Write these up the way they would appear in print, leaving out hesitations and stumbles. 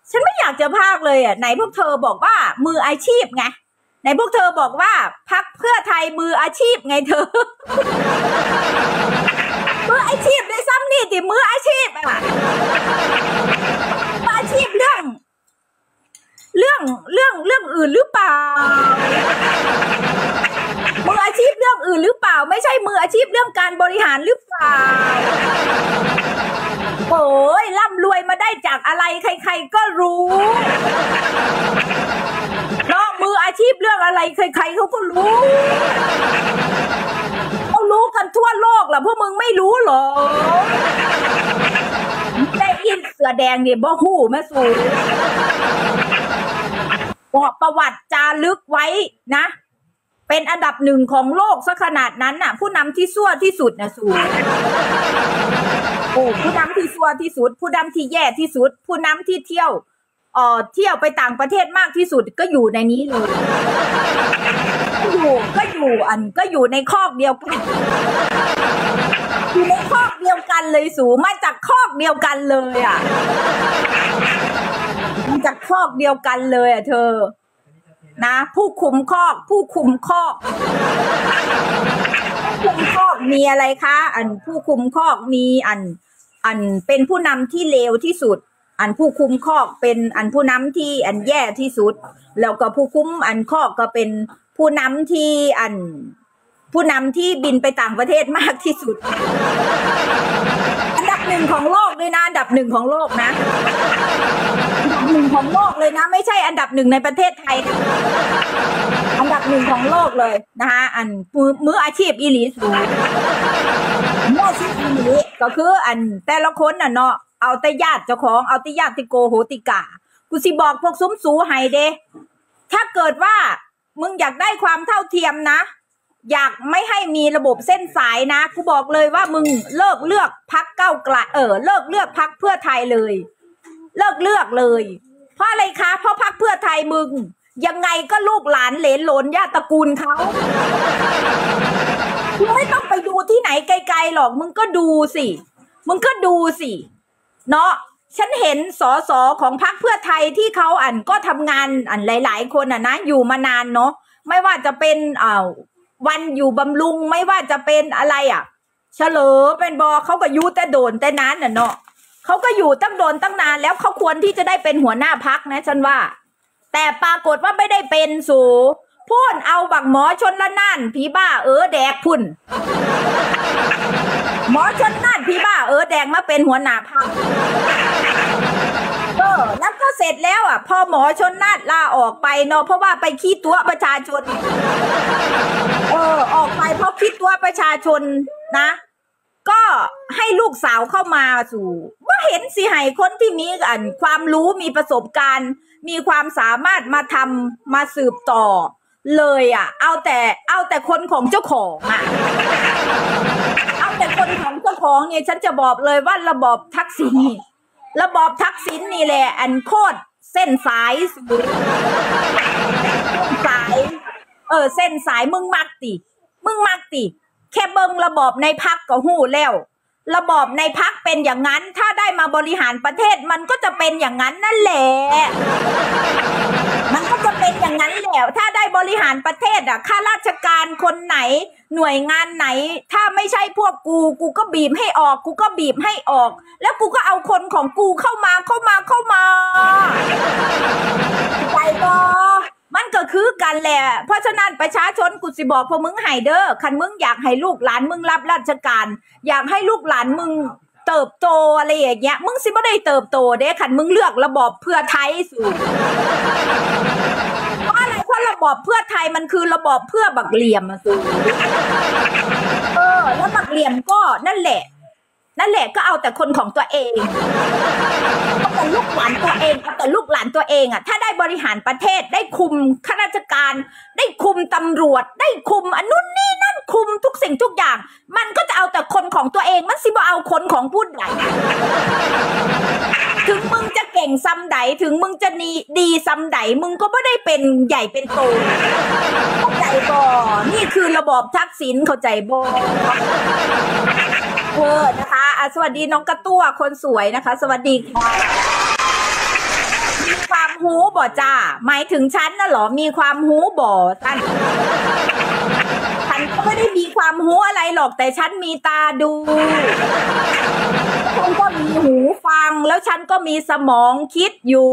ฉันไม่อยากจะพากเลยอ่ะไหนพวกเธอบอกว่ามืออาชีพไงไหนพวกเธอบอกว่าพรรคเพื่อไทยมืออาชีพไงเธอ มืออาชีพได้ซ้ำนี่ติมืออาชีพอ่ะมืออาชีพเรื่องอื่นหรือเปล่ามืออาชีพเรื่องอื่นหรือเปล่าไม่ใช่มืออาชีพเรื่องการบริหารหรือเปล่าโอ้ยร่ำรวยมาได้จากอะไรใครๆก็รู้เนาะมืออาชีพเรื่องอะไรใครๆเขาก็รู้เขารู้กันทั่วโลกล่ะพวกมึงไม่รู้หรอได้ยินเสือแดงเนี่ยบ่ฮู้แม่สูบอกประวัติจารึกไว้นะเป็นอันดับหนึ่งของโลกซะขนาดนั้นน่ะผู้นำที่ซั่วที่สุดนะสูโอ้ผู้นำที่ซั่วที่สุดผู้นำที่แย่ที่สุดผู้นำที่เที่ยวไปต่างประเทศมากที่สุดก็อยู่ในนี้เลยก็อยู่ในคอกเดียวกันอยู่ในคอกเดียวกันเลยสูมาจากคอกเดียวกันเลยอ่ะมาจากคอกเดียวกันเลยอ่ะเธอนะผู้คุมคอกมีอะไรคะผู้คุมคอกมีเป็นผู้นำที่เลวที่สุดผู้คุมคอกเป็นผู้นำที่แย่ที่สุดแล้วก็ผู้คุมคอกก็เป็นผู้นำที่บินไปต่างประเทศมากที่สุดอันดับหนึ่งของโลกด้วยนะอันดับหนึ่งของโลกนะอันดับหนึ่งของโลกเลยนะไม่ใช่อันดับหนึ่งในประเทศไทยนะอันดับหนึ่งของโลกเลยนะคะมืออาชีพอีหลีสูงมืออาชีพอีหลีก็คือแต่ละคนน่ะเนาะเอาแต่ญาติเจ้าของเอาแต่ญาติโกโหติกากูสิบอกพวกซุ้มสูให้เด้ถ้าเกิดว่ามึงอยากได้ความเท่าเทียมนะอยากไม่ให้มีระบบเส้นสายนะกูบอกเลยว่ามึงเลิกเลือกพรรคก้าวไกลเลิกเลือกพรรคเพื่อไทยเลยเลิกเลือกเลยเพราะอะไรคะเพราะพรรคเพื่อไทยมึงยังไงก็ลูกหลานเหลนหลนญาติตระกูลเขามึงไม่ต้องไปดูที่ไหนไกลๆหรอกมึงก็ดูสิเนาะฉันเห็นสสของพรรคเพื่อไทยที่เขาก็ทำงานหลายๆคนนะอยู่มานานเนาะไม่ว่าจะเป็นวันอยู่บำรุงไม่ว่าจะเป็นอะไรเฉลิมเป็นบอเขาก็อยู่แต่โดนแต่นานน่ะเนาะเขาก็อยู่ตั้งโดนตั้งนานแล้วเขาควรที่จะได้เป็นหัวหน้าพรรคนะฉันว่าแต่ปรากฏว่าไม่ได้เป็นสูพูนเอาบักหมอชนละน่านผีบ้าแดกพุ่นหมอชนน่านผีบ้าแดกมาเป็นหัวหน้าพรรคแล้วก็เสร็จแล้วพอหมอชนน่านลาออกไปเนาะเพราะว่าไปขี้ตัวประชาชนออกไปเพราะคิดตัวประชาชนนะก็ให้ลูกสาวเข้ามาสู่ว่าเห็นสิให้คนที่มีความรู้มีประสบการณ์มีความสามารถมาสืบต่อเลยเอาแต่คนของเจ้าของเอาแต่คนของเจ้าของเนี่ยฉันจะบอกเลยว่าระบอบทักษิณนี่แหละโคตรเส้นสายเส้นสายมึงมักติแค่เบิ่งระบอบในพรรคก็หู้แล้วระบอบในพรรคเป็นอย่างนั้นถ้าได้มาบริหารประเทศมันก็จะเป็นอย่างนั้นนั่นแหละมันก็จะเป็นอย่างนั้นแล้วถ้าได้บริหารประเทศข้าราชการคนไหนหน่วยงานไหนถ้าไม่ใช่พวกกูก็บีบให้ออกแล้วกูก็เอาคนของกูเข้ามาใจบ่มันก็คือกันแหละเพราะฉะนั้นประชาชนกูสิบอกพวกมึงให้เด้อคันมึงอยากให้ลูกหลานมึงรับราชการอยากให้ลูกหลานมึงเติบโตอะไรอย่างเงี้ยมึงสิบ่ได้เติบโตเด้คันมึงเลือกระบอบเพื่อไทยสูเพราะอะไรเพราะระบอบเพื่อไทยมันคือระบอบเพื่อบักเหลี่ยมสูแล้วบักเหลี่ยมก็นั่นแหละก็เอาแต่คนของตัวเองเอาแต่ลูกหลานตัวเองถ้าได้บริหารประเทศได้คุมข้าราชการได้คุมตำรวจได้คุมนู่นนี่นั่นคุมทุกสิ่งทุกอย่างมันก็จะเอาแต่คนของตัวเองมันสิบ่เอาคนของผู้ใดถึงมึงจะเก่งซ้ำใดถึงมึงจะดีซ้ำใดมึงก็ไม่ได้เป็นใหญ่เป็นโตเข้าใจบ่นี่คือระบอบทักษิณเข้าใจบ่นะคะสวัสดีน้องกระตั้วคนสวยนะคะสวัสดีค่ะหูบ่จ้าหมายถึงฉันน่ะเหรอมีความหูบ่ท่านฉันก็ไม่ได้มีความหูอะไรหรอกแต่ฉันมีตาดูฉันก็มีหูฟังแล้วฉันก็มีสมองคิดอยู่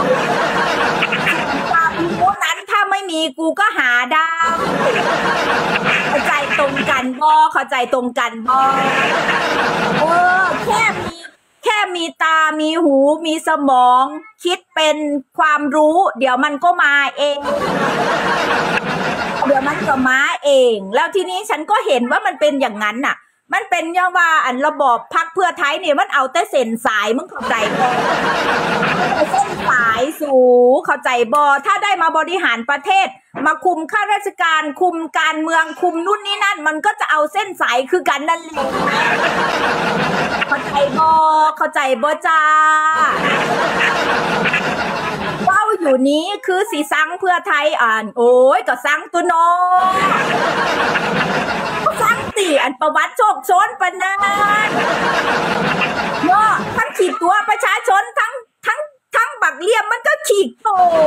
ความหูนั้นถ้าไม่มีกูก็หาได้เข้าใจตรงกันบ่เข้าใจตรงกันบ่แค่มีตามีหูมีสมองคิดเป็นความรู้เดี๋ยวมันก็มาเองเดี๋ยวมันก็มาเองแล้วทีนี้ฉันก็เห็นว่ามันเป็นอย่างนั้นน่ะมันเป็นอย่างว่าอันระบอบพรรคเพื่อไทยเนี่ยมันเอาแต่เส้นสายมึงเข้าใจบ่เส้นสายสูเข้าใจบ่ถ้าได้มาบริหารประเทศมาคุมข้าราชการคุมการเมืองคุมนู่นนี่นั่นมันก็จะเอาเส้นสายคือกันนั่นแหละเข้าใจบ่จ้าเว้าอยู่นี้คือสีสังเพื่อไทยอ่านโอ้ยก็สังตัวน้องสังตีอันประวัติโชคโชนปนานเนาะทั้งขีดตัวประชาชนทั้งบักเลี่ยมมันก็ขีดโต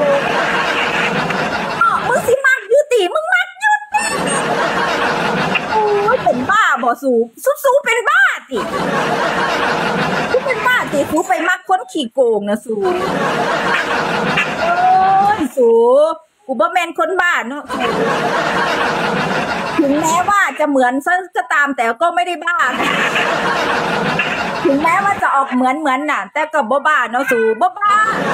มึงสิมักยุติมึงมักยุติโอ้ยเป็นบ้าบ่สูเป็นบ้าติกูเป็นบ้าติกูไปมักคนขี้โกงนะสูโอ้ยสูกูบ่แม่นคนบ้าเนาะถึงแม้ว่าจะเหมือนซะก็ตามแต่ก็ไม่ได้บ้าถึงแม้ว่าจะออกเหมือนน่ะแต่ก็บ่บ้าเนาะสูบ่บ้า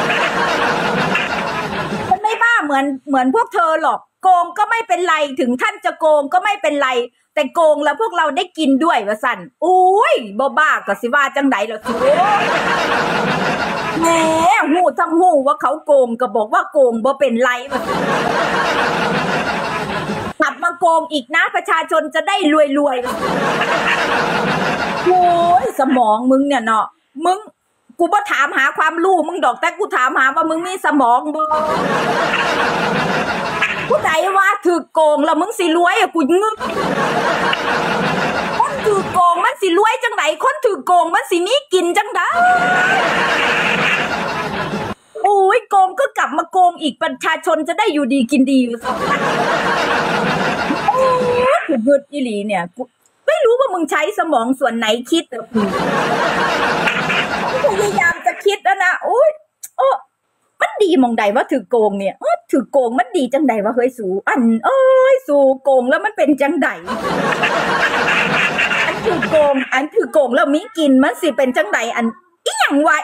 มันไม่บ้าเหมือนพวกเธอหรอกโกงก็ไม่เป็นไรถึงท่านจะโกงก็ไม่เป็นไรแต่โกงแล้วพวกเราได้กินด้วยว่าสั่นอุ้ยบ่บ้าก็สิว่าจังไดล่ะสูแหมหูทั้งหูว่าเขาโกงก็บอกว่าโกงบ่เป็นไรว่ากลับมาโกงอีกนะประชาชนจะได้รวยโอ้ยสมองมึงเนี่ยเนาะมึงกูบ่ถามหาความรู้มึงดอกแต่กูถามหาว่ามึงมีสมองบ่ผู้ใดว่าถือโกงแล้วมึงสิรวยอะกูงึกคนถือโกงมันสิรวยจังไหนคนถือโกงมันสิมีกินจังไดโอ้ยโกงก็กลับมาโกงอีกประชาชนจะได้อยู่ดีกินดีอยู่สักโอ้ยกูเกิดอีหลีเนี่ยกูไม่รู้ว่ามึงใช้สมองส่วนไหนคิดอะกูพยายามจะคิดแล้วนะโอ้ยมันดีมองใดว่าถือโกงเนี่ยถือโกงมันดีจังใดวะเฮ้ยสูอันสูโกงแล้วมันเป็นจังใดอันถือโกงแล้วมีกินมันสิเป็นจังใดอันอีหยังวะ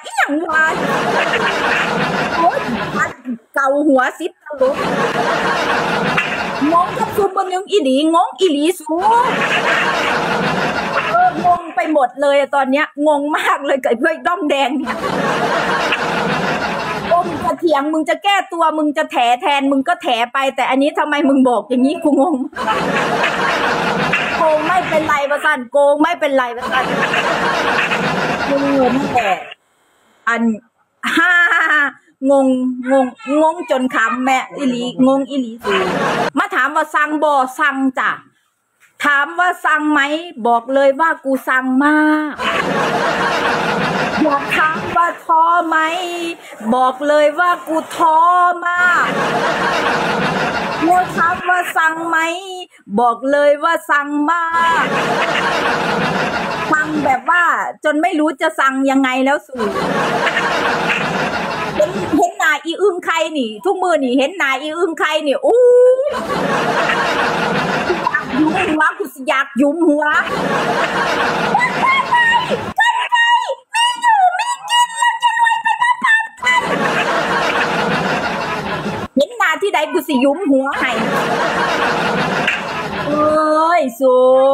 โอ้ยเกาหัวซิบตลกงงกับซูบนึงอีหลีงงอีหลีสูงงไปหมดเลยตอนเนี้ยงงมากเลยกับเพื่อนด้อมแดงเนี่ยมึงจะเถียงมึงจะแก้ตัวมึงจะแถแทนมึงก็แถไปแต่อันนี้ทำไมมึงบอกอย่างนี้กูงงโกงไม่เป็นไรวะสันโกงไม่เป็นไรวะสันนั่นแหละอันงงจนขำแม่อีหลีงงอีหลีสิมาถามว่าสั่งบ่สั่งจ้ะถามว่าสั่งไหมบอกเลยว่ากูสั่งมากอยากถามว่าท้อไหมบอกเลยว่ากูท้อมากแล้วถามว่าสั่งไหมบอกเลยว่าสั่งมากสั่งแบบว่าจนไม่รู้จะสั่งยังไงแล้วสู่เห็นหน้าอีอึ้งใครนี่ทุกมือนี่เห็นหน้าอีอึ้งใครนี่อู้ยุ้มหัวกูสิอยากยุ้มหัวเห็นหน้าที่ใดกูสิยุ้มหัวให้เอ้ยสู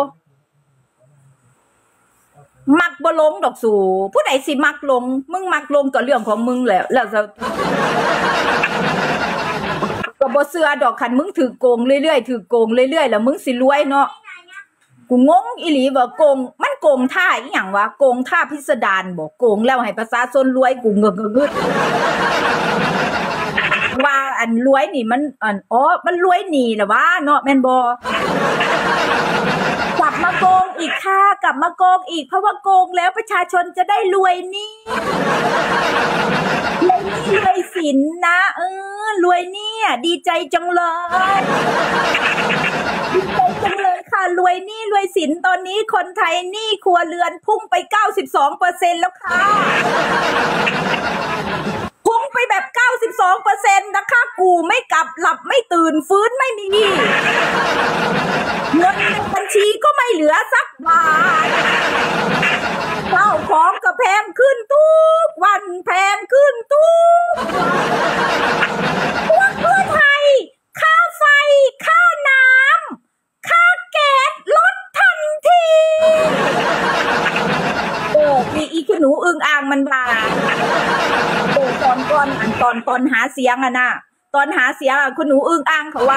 มักบ่ลงดอกสูผู้ใดสิมักลงมึงมักลงก็เรื่องของมึงแล้วจะก็บ่เชื่อดอกคันมึงถือโกงเรื่อยๆแล้วมึงสิรวยเนาะกูงงอีหลีว่าโกงมันโกงท่าอีหยังวะโกงท่าพิสดารบ่โกงแล้วให้ประชาชนรวยกูเงึดว่าอันรวยนี่มันมันรวยหนีเหรอวะเนาะแม่นบ่กลับมาโกงอีกค่ะกลับมาโกงอีกเพราะว่าโกงแล้วประชาชนจะได้รวยนี่เลยสิสินนะรวยเนี่ยดีใจจังเลยดีใจจังเลยค่ะรวยหนี้รวยสินตอนนี้คนไทยหนี้ครัวเรือนพุ่งไป 92% แล้วค่ะพุ่งไปแบบ 92% นะคะกูไม่กลับหลับไม่ตื่นฟื้นไม่มีเงินในบัญชีก็ไม่เหลือสักบาทข้าวของก็แพงขึ้นทุกวันแพงขึ้นทุกพวกเพื่อไทยค่าไฟค่าน้ำค่าแก๊สลดทันทีมีอีขนูอึ่งอ่างมันว่าตอนก่อนตอนหาเสียงอะนะตอนหาเสียงอะคุณหนูอึ่งอ่างเขาว่า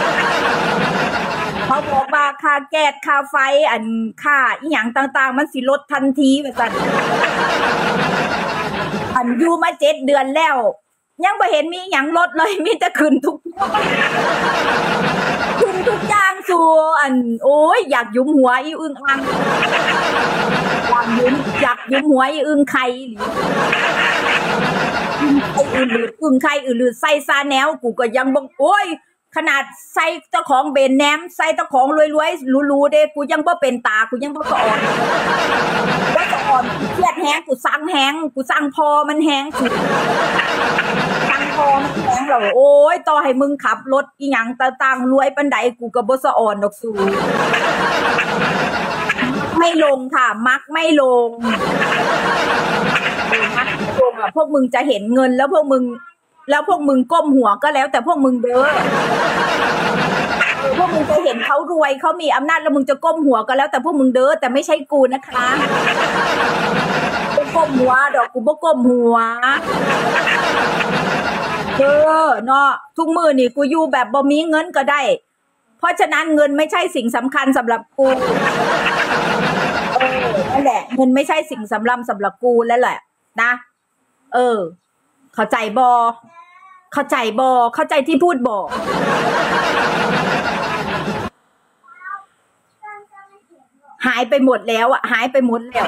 เขาบอกว่าค่าแก๊สค่าไฟค่าอีหยังต่างๆมันสิลดทันทีว่าซั่นอยู่มา7 เดือนแล้วยังบ่เห็นมีหยังลดเลยมีแต่ขึ้นทุกอย่างสู่โอ้ยอยากยุมหัวอีอึ่งอ่างอยากยุมหัวอีอึ่งไข่อึ่งไข่อื่นหรือใส่ซาแนวกูก็ยังบอกโอ้ยขนาดใส่เจ้าของเบนแนมใส่เจ้าของรวยๆรู้ๆเด้กูยังบ่เป็นตากูยังบ่สะอ่อนว่าสะอ่อนกูเครียดแฮงกูสั่งแฮงกูสั่งพอมันแฮงสุดสั่งพอมันแฮงแล้วโอ้ยต่อให้มึงขับรถอีหยังต่างๆรวยปานใดกูก็บ่สะอ่อนดอกสูไม่ลงค่ะมักไม่ลงพวกมึงจะเห็นเงินแล้วพวกมึงก้มหัวก็แล้วแต่พวกมึงเด้อพวกมึงจะเห็นเขารวยเขามีอำนาจแล้วมึงจะก้มหัวก็แล้วแต่พวกมึงเด้อแต่ไม่ใช่กูนะคะก้มหัวดอกกูบ่ก้มหัวเนาะทุกมื้อนี่กูอยู่แบบบ่มีเงินก็ได้เพราะฉะนั้นเงินไม่ใช่สิ่งสำคัญสำหรับกูนั่นแหละเงินไม่ใช่สิ่งสำหรับกูแล้วแหละนะเข้าใจเข้าใจที่พูดหายไปหมดแล้วอ่ะหายไปหมดแล้ว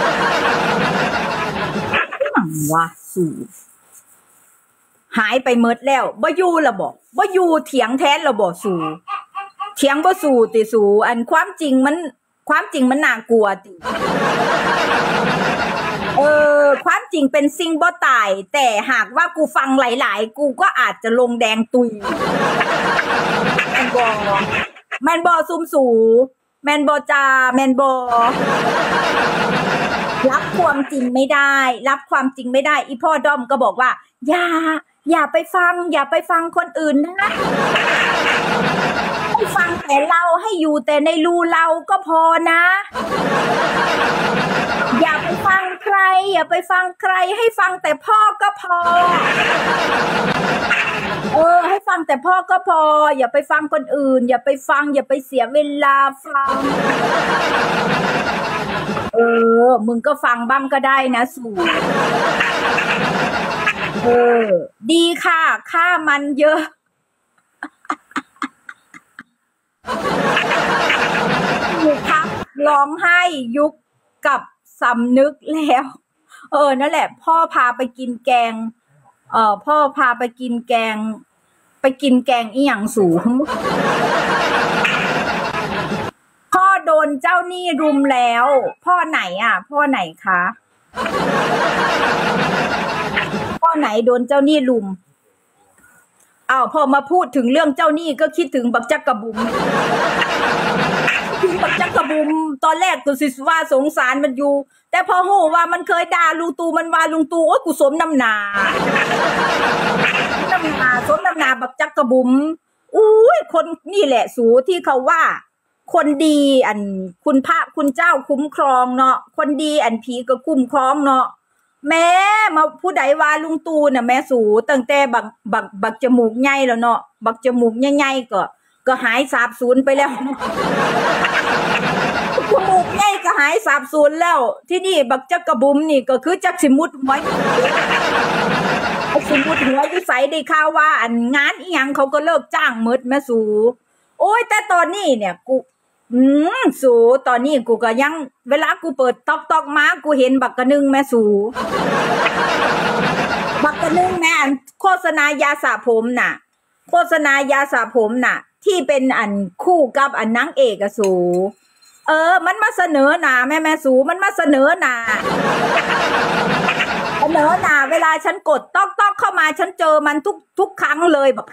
ว่าสู่หายไปหมดแล้วบ่อยู่ละบ่อยู่เถียงแทนละบ่สู่เถียงบ่สู่ติสู่ความจริงมันน่ากลัวติความจริงเป็นสิ่งบ่ตายแต่หากว่ากูฟังหลายๆกูก็อาจจะลงแดงตุยแมนบอซุ่มสูแมนบอจาแมนบอรับความจริงไม่ได้อีพ่อด้อมก็บอกว่าอย่าไปฟังคนอื่นนะให้ฟังแต่เราให้อยู่แต่ในรูเราก็พอนะอย่าไปฟังใครให้ฟังแต่พ่อก็พอให้ฟังแต่พ่อก็พออย่าไปฟังคนอื่นอย่าไปเสียเวลาฟังมึงก็ฟังบ้างก็ได้นะสู่ดีค่ะค่ามันเยอะครับร้องไห้ยุคกับสำนึกแล้วนั่นแหละพ่อพาไปกินแกงพ่อพาไปกินแกงอีหยังสูงพ่อโดนเจ้าหนี้รุมแล้วพ่อไหนคะพ่อไหนโดนเจ้าหนี้รุมพอมาพูดถึงเรื่องเจ้าหนี้ก็คิดถึงบักจักกะบุ๋มบักจักกะบุ๋มตอนแรกกูสิว่าสงสารมันอยู่แต่พอโหว่ามันเคยด่าลุงตู่มันว่าลุงตู่โอ๊ยกูสมน้ำหนาสมน้ำหนาบักจักกะบุ๋มอุ้ยคนนี่แหละสูที่เขาว่าคนดีคุณพระคุณเจ้าคุ้มครองเนาะคนดีผีก็คุ้มครองเนาะแม่มาผู้ใดว่าลุงตู่น่ะแม่สูตั้งแต่บักจมูกใหญ่แล้วเนาะบักจมูกใหญ่ๆก็หายสาบสูญไปแล้วจมูกใหญ่ก็หายสาบสูญแล้วที่นี่บักจักกะบุ๋มนี่ก็คือจักสิมุดหัวอยู่ไสได้ข่าวว่างานอีหยังเขาก็เลิกจ้างหมดแม่สูโอ้ยแต่ตอนนี้เนี่ยกูสูตอนนี้กูก็ยังเวลากูเปิดตอกมากูเห็นบักกะนึงแม่สูบักกะตัวนึงแม่อันโฆษณายาสระผมน่ะโฆษณายาสระผมน่ะที่เป็นอันคู่กับอันนางเอกอะสูมันมาเสนอหนาแม่สูมันมาเสนอหนาเวลาฉันกดต๊อกเข้ามาฉันเจอมันทุกครั้งเลยแบบ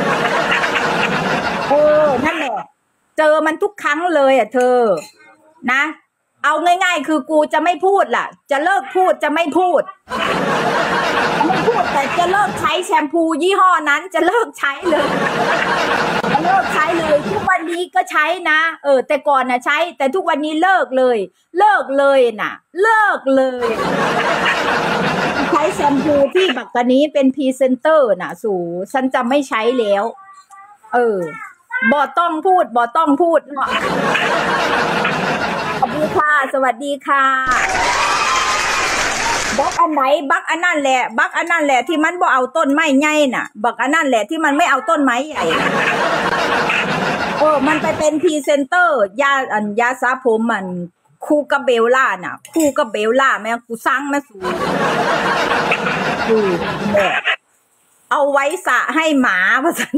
นั่นแหละเจอมันทุกครั้งเลยอ่ะเธอนะเอาง่ายๆคือกูจะไม่พูดล่ะจะเลิกพูดจะไม่พูดแต่จะเลิกใช้แชมพูยี่ห้อนั้นจะเลิกใช้เลยทุกวันนี้ก็ใช้นะแต่ก่อนนะใช้แต่ทุกวันนี้เลิกเลยน่ะเลิกเลยใช้แชมพูที่บักตอนนี้เป็นพรีเซนเตอร์น่ะสู่ฉันจะไม่ใช้แล้วบ่ต้องพูดเนาะสวัสดีค่ะบักอันไหนบักอันนั่นแหละที่มันบ่เอาต้นไม้ใหญ่น่ะบักอันนั่นแหละที่มันไม่เอาต้นไม้ใหญ่มันไปเป็นพรีเซนเตอร์ยาสระผมมันคู่กับเบลล่าน่ะคู่กับเบลล่าแม่กูสั่งแม่สูแม่เอาไว้สระให้หมาว่าซั่น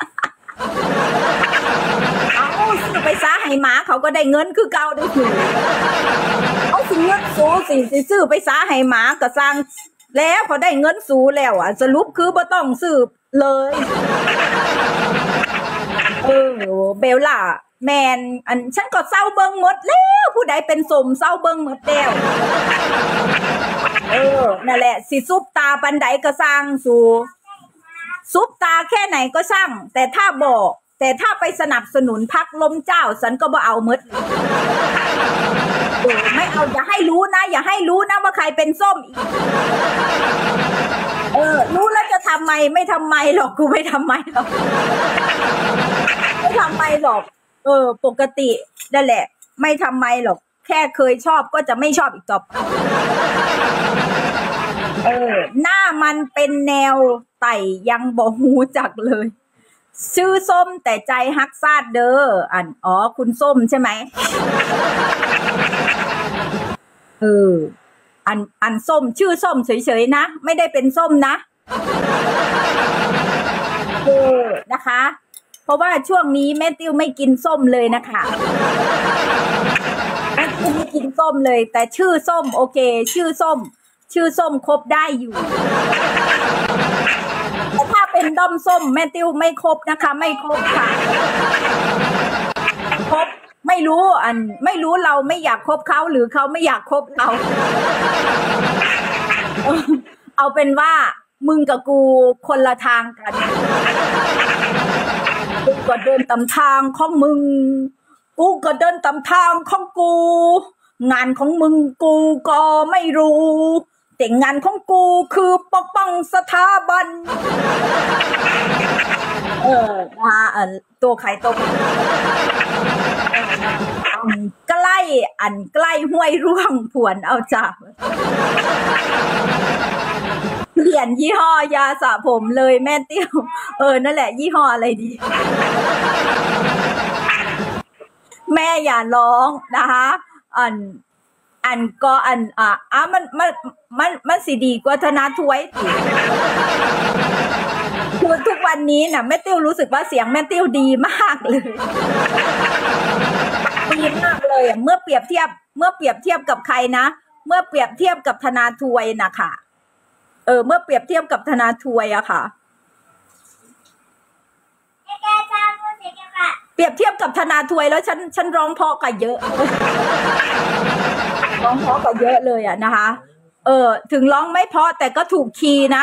ซื้อไปสระให้หมาเขาก็ได้เงินคือเก่าด้วยคือเอาสิเงินสูสิซื้อไปสระให้หมาก็สร้างแล้วพอได้เงินสูแล้วอ่ะสรุปคือบ่ต้องซื้อเลยเบลล่าแมนอันฉันก็เศร้าเบิ่งหมดแล้วผู้ใดเป็นสมเศร้าเบิ่งหมดแล้วนั่นแหละสิซุปตาปันใดก็สร้างสู่ซุปตาแค่ไหนก็ช่างแต่ถ้าไปสนับสนุนพรรคล้มเจ้าฉันก็บ่เอาหมดไม่เอาอย่าให้รู้นะว่าใครเป็นส้มอีกรู้แล้วจะทำไมไม่ทำไมหรอกกูไม่ทำไมหรอกปกตินั่นแหละไม่ทำไมหรอกแค่เคยชอบก็จะไม่ชอบอีกต่อไปหน้ามันเป็นแนวไต่ยังบ่ฮู้จักเลยชื่อส้มแต่ใจฮักซาดเด้อคุณส้มใช่ไหมอันส้มชื่อส้มเฉยๆนะไม่ได้เป็นส้มนะนะคะเพราะว่าช่วงนี้แม่ติ้วไม่กินส้มเลยนะคะแม่ติ้วไม่กินส้มเลยแต่ชื่อส้มโอเคชื่อส้มครบได้อยู่แต่ถ้าเป็นด้อมส้มแม่ติ้วไม่ครบนะคะไม่ครบค่ะครบไม่รู้เราไม่อยากคบเขาหรือเขาไม่อยากคบเราเอาเป็นว่ามึงกับกูคนละทางกันกูก็เดินตามทางของมึงกูก็เดินตามทางของกูงานของมึงกูก็ไม่รู้แต่งานของกูคือปกป้องสถาบันตัวใครตัวใกล้ห้วยร่วงผวนเอาจ้ะเปลี่ยนยี่ห้อยาสระผมเลยแม่เตี้ยวนั่นแหละยี่ห้ออะไรดีแม่อย่าร้องนะคะมันสิดีกว่าธนาถวยสิคือทุกวันนี้น่ะแม่ติ้วรู้สึกว่าเสียงแม่ติ้วดีมากเลยดีมากเลยเมื่อเปรียบเทียบกับใครนะเมื่อเปรียบเทียบกับธนาถวยนะคะเมื่อเปรียบเทียบกับธนาถวยอะค่ะเปรียบเทียบกับธนาถวยแล้วฉันร้องเพราะกันเยอะเลยอะนะคะถึงร้องไม่เพราะแต่ก็ถูกคีย์นะ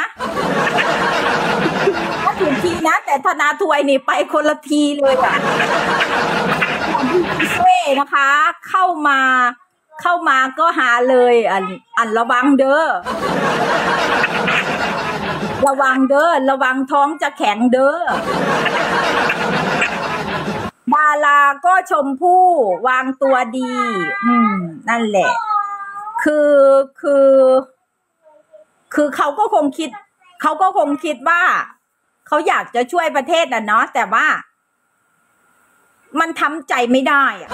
ก็ถูกคีย์นะแต่ธนาถวยนี่ไปคนละทีเลยอะเซ่นะคะเข้ามาก็หาเลยระวังเด้อระวังท้องจะแข็งเด้อดาราก็ชมพู่วางตัวดีนั่นแหละคือเขาก็คงคิดว่าเขาอยากจะช่วยประเทศเนาะแต่ว่ามันทำใจไม่ได้อะ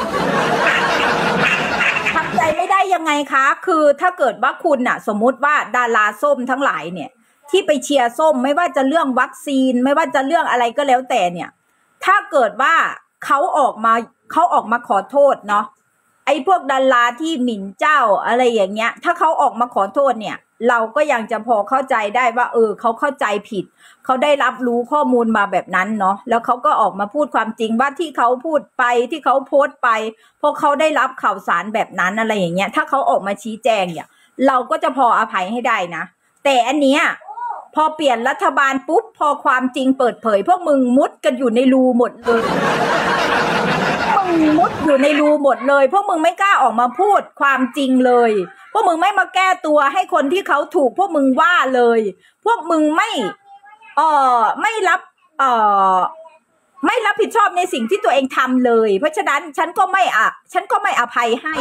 ทำใจไม่ได้ยังไงคะคือถ้าเกิดว่าคุณสมมุติว่าดาราส้มทั้งหลายเนี่ยที่ไปเชียร์ส้มไม่ว่าจะเรื่องวัคซีนไม่ว่าจะเรื่องอะไรก็แล้วแต่เนี่ยถ้าเกิดว่าเขาออกมาขอโทษเนาะไอ้พวกดาราที่หมิ่นเจ้าอะไรอย่างเงี้ยถ้าเขาออกมาขอโทษเนี่ยเราก็ยังจะพอเข้าใจได้ว่าเขาเข้าใจผิดเขาได้รับรู้ข้อมูลมาแบบนั้นเนาะแล้วเขาก็ออกมาพูดความจริงว่าที่เขาพูดไปที่เขาโพสต์ไปเพราะเขาได้รับข่าวสารแบบนั้นอะไรอย่างเงี้ยถ้าเขาออกมาชี้แจงเนี่ยเราก็จะพออภัยให้ได้นะแต่อันเนี้ยพอเปลี่ยนรัฐบาลปุ๊บพอความจริงเปิดเผยพวกมึงมุดกันอยู่ในรูหมดเลยมึงมุดอยู่ในรูหมดเลยพวกมึงไม่กล้าออกมาพูดความจริงเลยพวกมึงไม่มาแก้ตัวให้คนที่เขาถูกพวกมึงว่าเลยพวกมึงไม่รับไม่รับผิดชอบในสิ่งที่ตัวเองทำเลยเพราะฉะนั้นฉันก็ไม่อภัยให้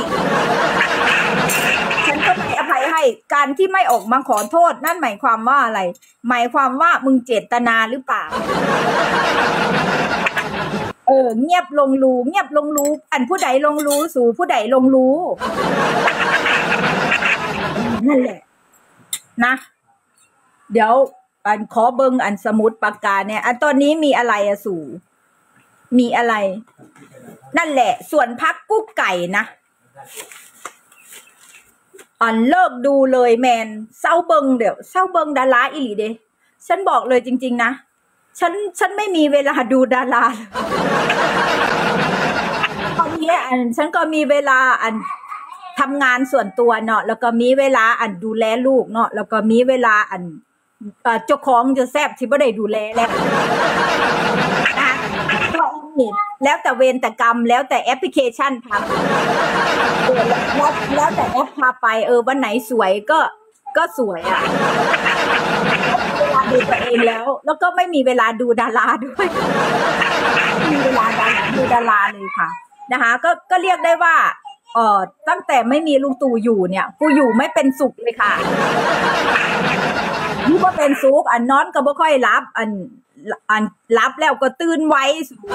ฉันก็ไม่อภัยให้การที่ไม่ออกมาขอโทษนั่นหมายความว่าอะไรหมายความว่ามึงเจตนาหรือเปล่าเงียบลงรูอันผู้ใดลงรูสู่ผู้ใดลงรูนั่นแหละนะเดี๋ยวอันขอเบิ่งอันสมุดปากกาเนี่ยอันตอนนี้มีอะไรอะสู่มีอะไรนั่นแหละส่วนพักกุ๊กไก่นะอันเลิกดูเลยแมนเศร้าเบิ่งดาราอีหลีเด้ฉันบอกเลยจริงๆนะฉันไม่มีเวลาดูดาราตอนนี้ฉันก็มีเวลาทำงานส่วนตัวเนาะแล้วก็มีเวลาดูแลลูกเนาะแล้วก็มีเวลาเจ้าของจะแซบที่ไม่ได้ดูแลแล้วนะแล้วแต่เวรแต่กรรมแล้วแต่แอปพลิเคชันทำแล้วแต่แอปพาไปวันไหนสวยก็สวยอ่ะเวลาดูตัวเองแล้วก็ไม่มีเวลาดูดาราด้วยมีเวลาดูดาราเลยค่ะนะคะก็เรียกได้ว่าตั้งแต่ไม่มีลุงตู่อยู่เนี่ยกูอยู่ไม่เป็นสุขเลยค่ะนี่ก็เป็นสุขนอนก็ไม่ค่อยรับรับแล้วก็ตื่นไว้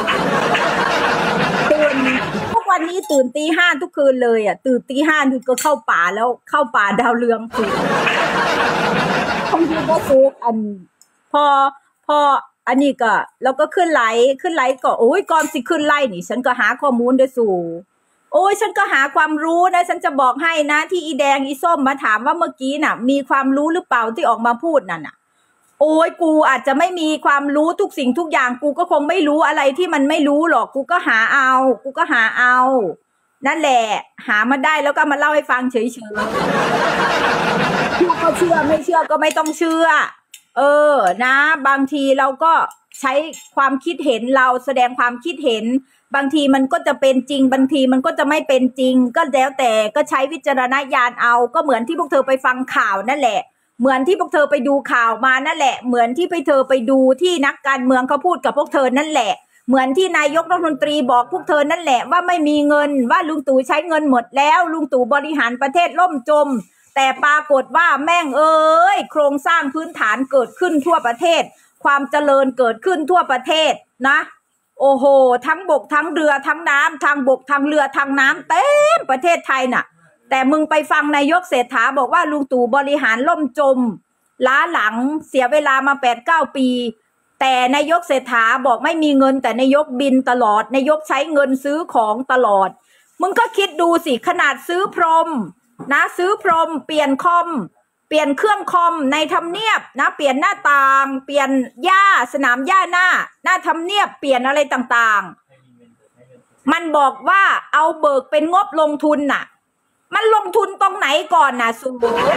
ตื่นทุกวันนี้ตื่นตีห้าทุกคืนเลยตื่นตีห้านี่ก็เข้าป่าแล้วเข้าป่าดาวเรืองสุดบางทีก็สุขพออันนี้ก็แล้วก็ขึ้นไลฟ์ก็โอ้ยก่อนสิขึ้นไลฟ์นี่ฉันก็หาข้อมูลได้สู่โอ้ยฉันก็หาความรู้นะฉันจะบอกให้นะที่อีแดงอีส้มมาถามว่าเมื่อกี้น่ะมีความรู้หรือเปล่าที่ออกมาพูดนั่นน่ะโอ้ยกูอาจจะไม่มีความรู้ทุกสิ่งทุกอย่างกูก็คงไม่รู้อะไรที่มันไม่รู้หรอกกูก็หาเอานั่นแหละหามาได้แล้วก็มาเล่าให้ฟังเฉยๆเชื่อก็เชื่อไม่เชื่อก็ไม่ต้องเชื่อนะบางทีเราก็ใช้ความคิดเห็นเราแสดงความคิดเห็นบางทีมันก็จะเป็นจริงบางทีมันก็จะไม่เป็นจริงก็แล้วแต่ก็ใช้วิจารณญาณเอาก็เหมือนที่พวกเธอไปฟังข่าวนั่นแหละเหมือนที่พวกเธอไปดูข่าวมานั่นแหละเหมือนที่เธอไปดูที่นักการเมืองเขาพูดกับพวกเธอนั่นแหละเหมือนที่นายกรัฐมนตรีบอกพวกเธอนั่นแหละว่าไม่มีเงินว่าลุงตู่ใช้เงินหมดแล้วลุงตู่บริหารประเทศล่มจมแต่ปรากฏว่าแม่งโครงสร้างพื้นฐานเกิดขึ้นทั่วประเทศความเจริญเกิดขึ้นทั่วประเทศนะโอ้โหทั้งบกทั้งเรือทั้งน้ำทางบกทางเรือทางน้ำเต็มประเทศไทยน่ะแต่มึงไปฟังนายกเศรษฐาบอกว่าลุงตู่บริหารล่มจมล้าหลังเสียเวลามา 8-9 ปีแต่นายกเศรษฐาบอกไม่มีเงินแต่นายกบินตลอดนายกใช้เงินซื้อของตลอดมึงก็คิดดูสิขนาดซื้อพรมนะซื้อพรมเปลี่ยนคอมเปลี่ยนเครื่องคอมในทำเนียบนะเปลี่ยนหน้าต่างเปลี่ยนหญ้าสนามหญ้าหน้าทำเนียบเปลี่ยนอะไรต่างๆมันบอกว่าเอาเบิกเป็นงบลงทุนน่ะมันลงทุนตรงไหนก่อนน่ะสู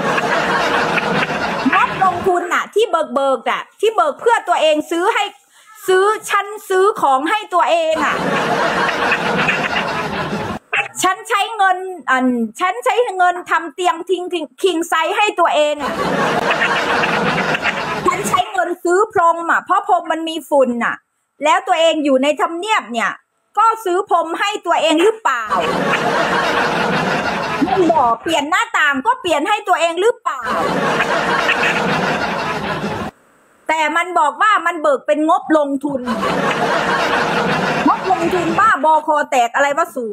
งบลงทุนน่ะที่เบิกน่ะที่เบิกเพื่อตัวเองซื้อของให้ตัวเองอ่ะฉันใช้เงินทำเตียงคิงไซส์ให้ตัวเองอ่ะฉันใช้เงินซื้อพรมอ่ะเพราะพรมมันมีฝุ่นน่ะแล้วตัวเองอยู่ในทำเนียบเนี่ยก็ซื้อพรมให้ตัวเองหรือเปล่าไม่บอกเปลี่ยนหน้าต่างก็เปลี่ยนให้ตัวเองหรือเปล่าแต่มันบอกว่ามันเบิกเป็นงบลงทุนบ้าบอคอแตกอะไรวะสู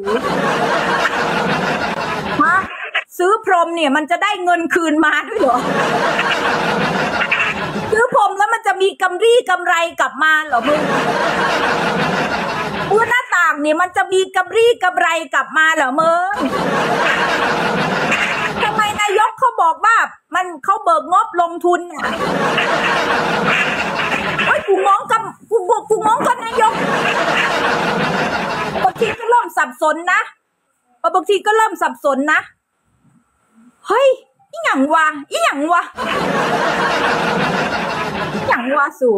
ฮะซื้อพรมเนี่ยมันจะได้เงินคืนมาด้วยเหรอรี่กำไรกลับมาเหรอมึงบูหน้าต่างเนี่ยมันจะมีกำรี่กำไรกลับมาเหรอมึงทำไมนายกเขาบอกว่ามันเขาเบิกงบลงทุนอ่ะโอ้ยกูงงกับนายกบางทีก็เริ่มสับสนนะบางทีก็เริ่มสับสนนะเฮ้ยอีหยังวะสู่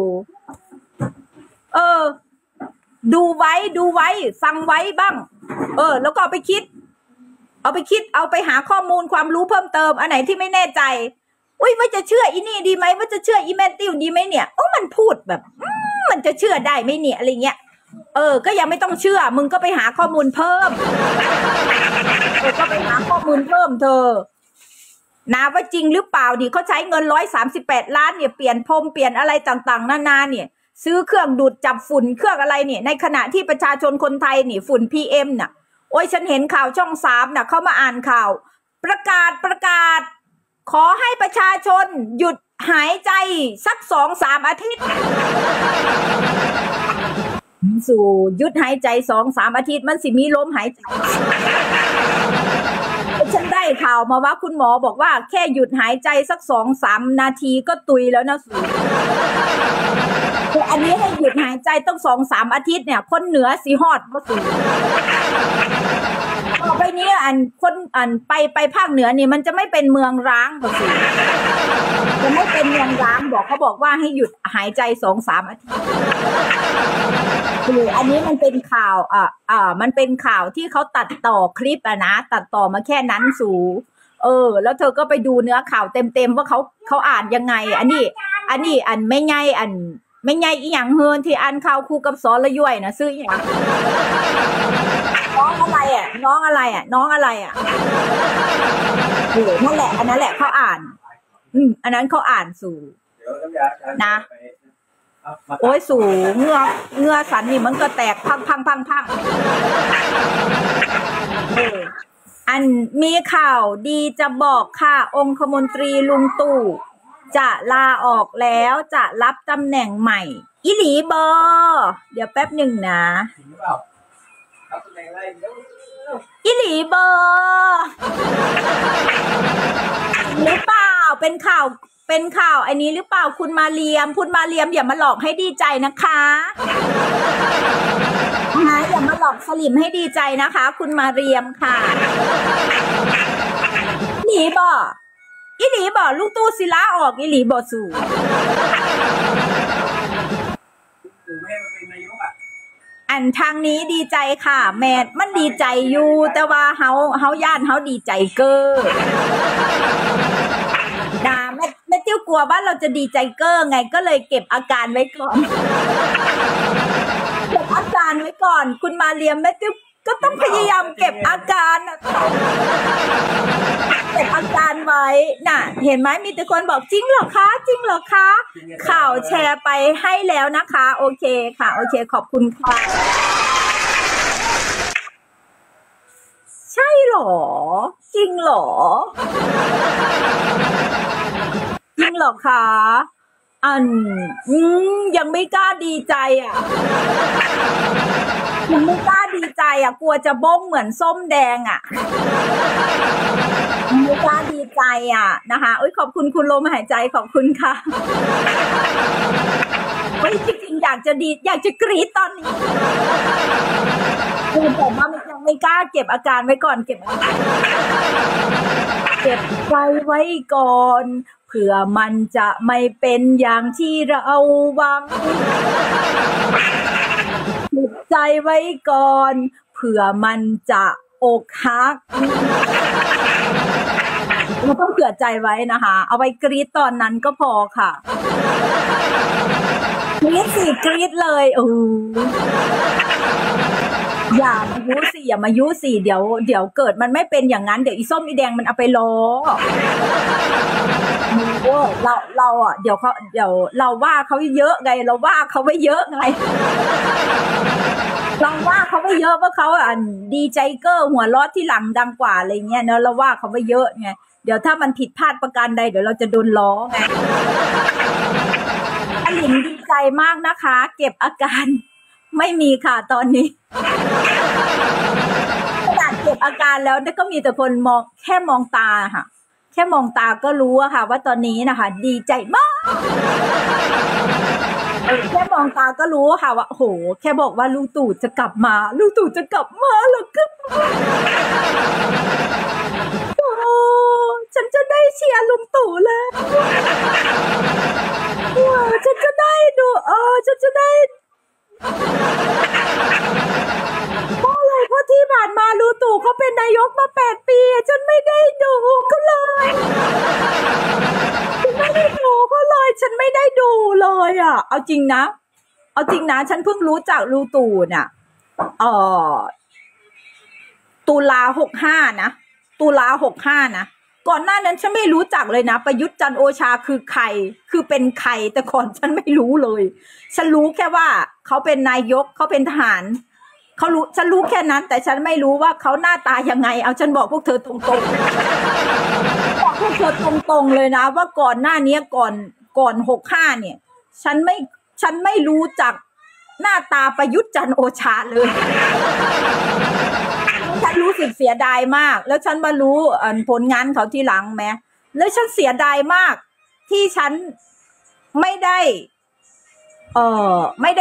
ดูไว้ฟังไว้บ้างแล้วก็เอาไปคิดเอาไปหาข้อมูลความรู้เพิ่มเติมอันไหนที่ไม่แน่ใจอุ้ยว่าจะเชื่ออีนี่ดีไหมว่าจะเชื่ออีแมตติวดีไหมเนี่ยมันพูดแบบมันจะเชื่อได้ไหมเนี่ยอะไรเงี้ยก็ยังไม่ต้องเชื่อมึงก็ไปหาข้อมูลเพิ่มก็ไปหาข้อมูลเพิ่มเธอนะว่าจริงหรือเปล่าดิเขาใช้เงิน138 ล้านเนี่ยเปลี่ยนพรมเปลี่ยนอะไรต่างๆนานาเนี่ยซื้อเครื่องดูดจับฝุ่นเครื่องอะไรเนี่ยในขณะที่ประชาชนคนไทยนี่ฝุ่น PM น่ะโอ้ยฉันเห็นข่าวช่อง3น่ะเขามาอ่านข่าวประกาศขอให้ประชาชนหยุดหายใจสัก 2-3 อาทิตย์สู่หยุดหายใจ 2-3 อาทิตย์มันสิมีลมหายใจฉันได้ข่าวมาว่าคุณหมอบอกว่าแค่หยุดหายใจสัก 2-3 นาทีก็ตุยแล้วนะสูอันนี้ให้หยุดหายใจต้อง 2-3 อาทิตย์เนี่ยคนเหนือสิฮอดบ่สูต่อไปนี้ไปภาคเหนือนี่มันจะไม่เป็นเมืองร้างบ่สูจะไม่เป็นเมืองร้างเขาบอกว่าให้หยุดหายใจ 2-3 อาทิตย์คืออันนี้มันเป็นข่าวมันเป็นข่าวที่เขาตัดต่อคลิปนะตัดต่อมาแค่นั้นสูแล้วเธอก็ไปดูเนื้อข่าวเต็มว่าเขาอ่านยังไงอันนี้ไม่ไงอีหยังเฮินที่อ่านข่าวคู่กับสรย่อยนะซื้ออีหยังน้องอะไรอ่ะนั่นแหละอันนั้นแหละเขาอ่านอันนั้นเขาอ่านสู่นะโอ้ยสูงเงือสันนี่มันก็แตกพังอันมีข่าวดีจะบอกค่ะองคมนตรีลุงตู่จะลาออกแล้วจะรับตำแหน่งใหม่อีหลีบอเดี๋ยวแป๊บหนึ่งนะอีหลีบอหรือเปล่าเป็นข่าวอันนี้หรือเปล่าคุณมาเรียมอย่ามาหลอกให้ดีใจนะคะอย่ามาหลอกสลิมให้ดีใจนะคะคุณมาเรียมค่ะอีหลีบอลูกตู้ศิลาออกอีหลีบอสู่อันทางนี้ดีใจค่ะแม่มันดีใจอยู่แต่ว่าเฮาย่านเฮาดีใจเก้อนะแม่ติ้วกลัวว่าเราจะดีใจเก้อไงก็เลยเก็บอาการไว้ก่อนคุณมาเรียมแม่ติ้วก็ต้องพยายามเก็บอาการไว้น่ะเห็นไหมมีแต่คนบอกจริงเหรอคะข่าวแชร์ไปให้แล้วนะคะโอเคค่ะโอเคขอบคุณค่ะใช่เหรอจริงเหรอคะยังไม่กล้าดีใจกลัวจะบ้งเหมือนส้มแดงไม่กล้าดีใจนะคะขอบคุณคุณลมหายใจขอบคุณค่ะจริงๆอยากจะกรี๊ดตอนนี้คือผมว่ายังไม่กล้าเก็บอาการไว้ก่อนเก็บใจไว้ก่อนเผื่อมันจะไม่เป็นอย่างที่เราหวังเก็บใจไว้ก่อนเผื่อมันจะอกหักเราต้องเผื่อใจไว้นะคะเอาไว้กรี๊ดตอนนั้นก็พอค่ะกรี๊ดเลยอย่ามายุสิเดี๋ยวเกิดมันไม่เป็นอย่างนั้นเดี๋ยวอีส้มอีแดงมันเอาไปล้อเราเดี๋ยวเราว่าเขาเยอะไงเราว่าเขาไว้เยอะไงเราว่าเขาไม่เยอะเพราะเขาดีใจเกอร์หัวล้อที่หลังดังกว่าอะไรเงี้ยเนอะเราว่าเขาไม่เยอะไงเดี๋ยวถ้ามันผิดพลาดประการใดเดี๋ยวเราจะโดนล้อไงอลินดีใจมากนะคะ เก็บอาการไม่มีค่ะตอนนี้ขนาดเก็บอาการแล้วก็มีแต่คนมองแค่มองตาค่ะแค่มองตาก็รู้อะค่ะ ว่าตอนนี้นะคะ ดีใจมากแค่มองตาก็รู้ค่ะว่าโหแค่บอกว่าลุงตู่จะกลับมาลุงตู่จะกลับมาแล้วก็โอ้ฉันจะได้เชียร์ลุงตู่แล้วฉันจะได้ดูฉันจะได้เพราะอะไรเพราะที่ผ่านมาลุงตู่เขาเป็นนายกมา8 ปีฉันไม่ได้ดูเขาเลยฉันไม่ได้ดูเขาเลยฉันไม่ได้ดูเลยอ่ะเอาจริงนะฉันเพิ่งรู้จักลุงตู่เนี่ยตุลา65นะตุลา65นะก่อนหน้านั้นฉันไม่รู้จักเลยนะประยุทธ์จันทร์โอชาคือใครคือเป็นใครแต่ก่อนฉันไม่รู้เลยฉันรู้แค่ว่าเขาเป็นนายกเขาเป็นทหารฉันรู้แค่นั้นแต่ฉันไม่รู้ว่าเขาหน้าตายังไงเอาฉันบอกพวกเธอตรงๆบอกพวกเธอตรงๆเลยนะว่าก่อนหน้านี้ก่อน65เนี่ยฉันไม่รู้จักหน้าตาประยุทธ์จันทร์โอชาเลยฉันรู้สึกเสียดายมากแล้วฉันมารู้ผลงานเขาที่หลังแม้แล้วฉันเสียดายมากที่ฉันไม่ได้ไม่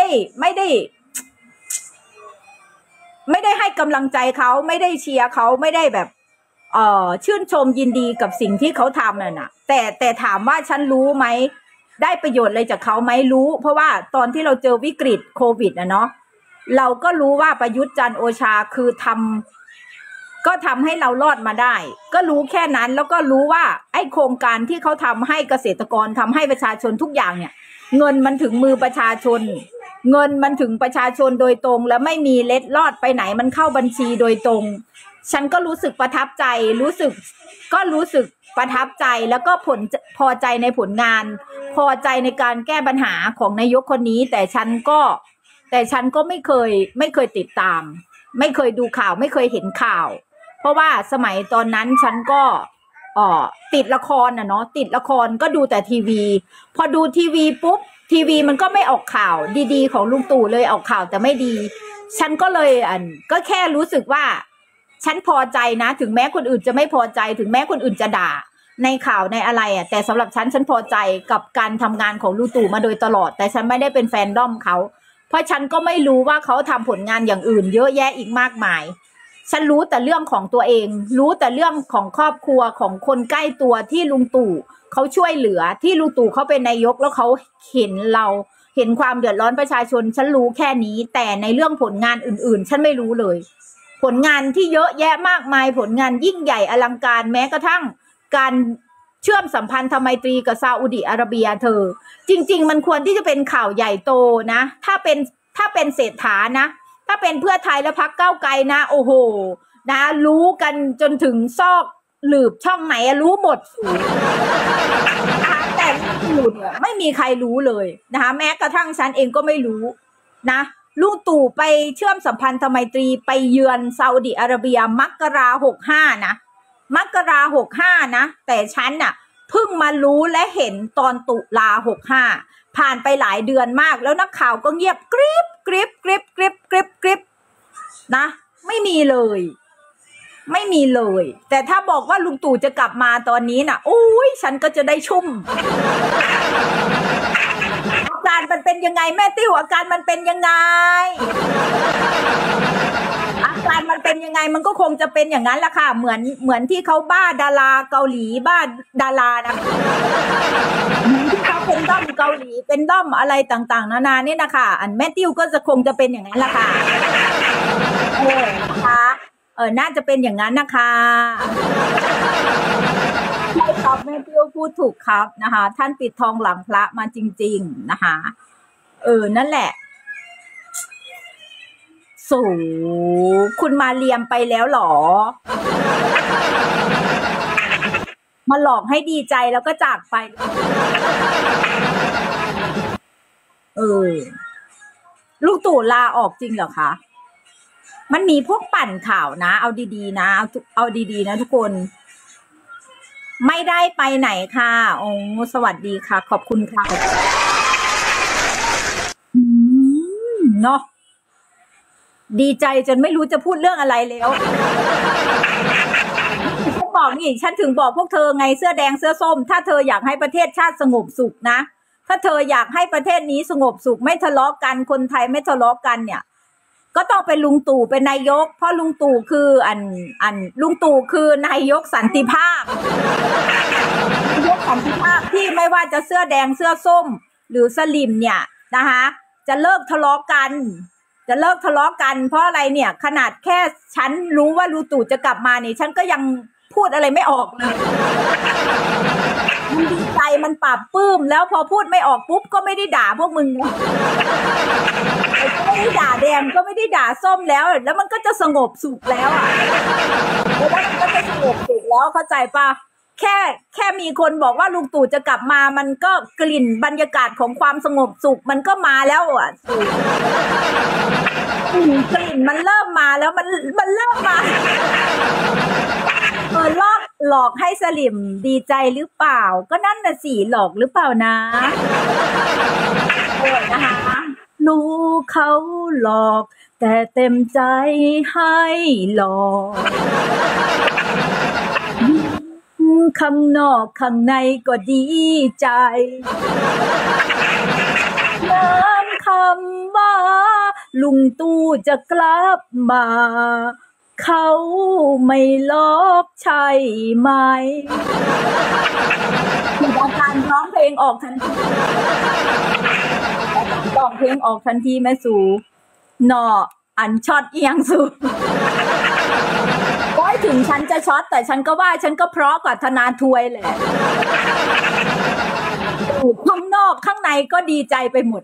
ได้ให้กำลังใจเขาไม่ได้เชียร์เขาไม่ได้แบบชื่นชมยินดีกับสิ่งที่เขาทำน่ะแต่ถามว่าฉันรู้ไหมได้ประโยชน์อะไรจากเขาไหมรู้เพราะว่าตอนที่เราเจอวิกฤตโควิดเนาะเราก็รู้ว่าประยุทธ์จันทร์โอชาคือก็ทำให้เรารอดมาได้ก็รู้แค่นั้นแล้วก็รู้ว่าไอ้โครงการที่เขาทำให้เกษตรกรทำให้ประชาชนทุกอย่างเนี่ยเงินมันถึงมือประชาชนเงินมันถึงประชาชนโดยตรงแล้วไม่มีเล็ดลอดไปไหนมันเข้าบัญชีโดยตรงฉันก็รู้สึกประทับใจรู้สึกประทับใจแล้วก็พอใจในผลงานพอใจในการแก้ปัญหาของนายกคนนี้แต่ฉันก็ไม่เคยติดตามไม่เคยดูข่าวไม่เคยเห็นข่าวเพราะว่าสมัยตอนนั้นฉันก็ติดละครเนาะติดละครก็ดูแต่ทีวีพอดูทีวีปุ๊บทีวีมันก็ไม่ออกข่าวดีๆของลุงตู่เลยออกข่าวแต่ไม่ดีฉันก็เลยก็แค่รู้สึกว่าฉันพอใจนะถึงแม้คนอื่นจะไม่พอใจถึงแม้คนอื่นจะด่าในข่าวในอะไรแต่สำหรับฉันพอใจกับการทำงานของลุงตู่มาโดยตลอดแต่ฉันไม่ได้เป็นแฟนด้อมเขาเพราะฉันก็ไม่รู้ว่าเขาทำผลงานอย่างอื่นเยอะแยะอีกมากมายฉันรู้แต่เรื่องของตัวเองรู้แต่เรื่องของครอบครัวของคนใกล้ตัวที่ลุงตู่เขาช่วยเหลือที่ลุงตู่เขาเป็นนายกแล้วเขาเห็นเราเห็นความเดือดร้อนประชาชนฉันรู้แค่นี้แต่ในเรื่องผลงานอื่นๆฉันไม่รู้เลยผลงานที่เยอะแยะมากมายผลงานยิ่งใหญ่อลังการแม้กระทั่งการเชื่อมสัมพันธไมตรีกับซาอุดิอาระเบียเธอจริงๆมันควรที่จะเป็นข่าวใหญ่โตนะถ้าเป็นเศรษฐานะถ้าเป็นเพื่อไทยและพรรคก้าวไกลนะโอ้โหนะรู้กันจนถึงซอกหลืบช่องไหนรู้หมดแต่ลุงตู่เนี่ยไม่มีใครรู้เลยนะคะแม้กระทั่งฉันเองก็ไม่รู้นะลุงตู่ไปเชื่อมสัมพันธไมตรีไปเยือนซาอุดิอาระเบียมกรา65นะมกรา65นะแต่ฉันน่ะเพิ่งมารู้และเห็นตอนตุลา65ผ่านไปหลายเดือนมากแล้วนักข่าวก็เงียบกริบนะไม่มีเลยแต่ถ้าบอกว่าลุงตู่จะกลับมาตอนนี้น่ะโอ้ยฉันก็จะได้ชุ่มอาการมันเป็นยังไงแม่ติ้วอาการมันเป็นยังไงอาการมันเป็นยังไงมันก็คงจะเป็นอย่างนั้นแหละค่ะเหมือนที่เขาบ้าดาราเกาหลีบ้าดารานะที่เขาเป็นด้อมเกาหลีเป็นด้อมอะไรต่างๆนานานี่นะคะอันแม่ติ้วก็จะคงจะเป็นอย่างนั้นแหละค่ะนะคะน่าจะเป็นอย่างนั้นนะคะใช่ครับแม่ติ้วพูดถูกครับนะคะท่านปิดทองหลังพระมาจริงๆนะคะนั่นแหละสูคุณมาเรียมไปแล้วหรอมาหลอกให้ดีใจแล้วก็จากไปลูกตู่ลาออกจริงเหรอคะมันมีพวกปั่นข่าวนะเอาดีๆนะเอาดีๆนะทุกคนไม่ได้ไปไหนค่ะโอ้สวัสดีค่ะขอบคุณค่ะเนาะดีใจจนไม่รู้จะพูดเรื่องอะไรแล้วฉันบอกนี่ฉันถึงบอกพวกเธอไงเสื้อแดงเสื้อส้มถ้าเธออยากให้ประเทศชาติสงบสุขนะถ้าเธออยากให้ประเทศนี้สงบสุขไม่ทะเลาะกันคนไทยไม่ทะเลาะกันเนี่ยก็ต้องเป็นลุงตู่เป็นนายกเพราะลุงตู่คือลุงตู่คือนายกสันติภาพนายกสันติภาพที่ไม่ว่าจะเสื้อแดงเสื้อส้มหรือสลิมเนี่ยนะคะจะเลิกทะเลาะกันเพราะอะไรเนี่ยขนาดแค่ฉันรู้ว่าลุงตู่จะกลับมานี่ฉันก็ยังพูดอะไรไม่ออกเลยมันดีใจมันปรับปลื้มแล้วพอพูดไม่ออกปุ๊บก็ไม่ได้ด่าพวกมึงก็ไม่ได้ด่าแดงก็ไม่ได้ด่าส้มแล้วมันก็จะสงบสุขแล้วอ่ะแล้วมันก็จะสงบสุขแล้วเข้าใจปะแค่มีคนบอกว่าลุงตู่จะกลับมามันก็กลิ่นบรรยากาศของความสงบสุขมันก็มาแล้วอ่ะกลิ่นมันเริ่มมาแล้วมันเริ่มมาหลอกให้สลิมดีใจหรือเปล่าก็นั่นน่ะสิหลอกหรือเปล่านะนะคะรู้เขาหลอกแต่เต็มใจให้หลอกข้างนอกข้างในก็ดีใจน้ำคำว่าลุงตู่จะกลับมาเขาไม่ลอกใช่ไหมมีอาการร้องเพลงออกทันทีร้องเพลงออกทันทีแม่สูหนออันช็อตเอียงสูก็ถึงฉันจะช็อตแต่ฉันก็ว่าฉันก็เพราะกว่าธนาทวยแหละข้างนอกข้างในก็ดีใจไปหมด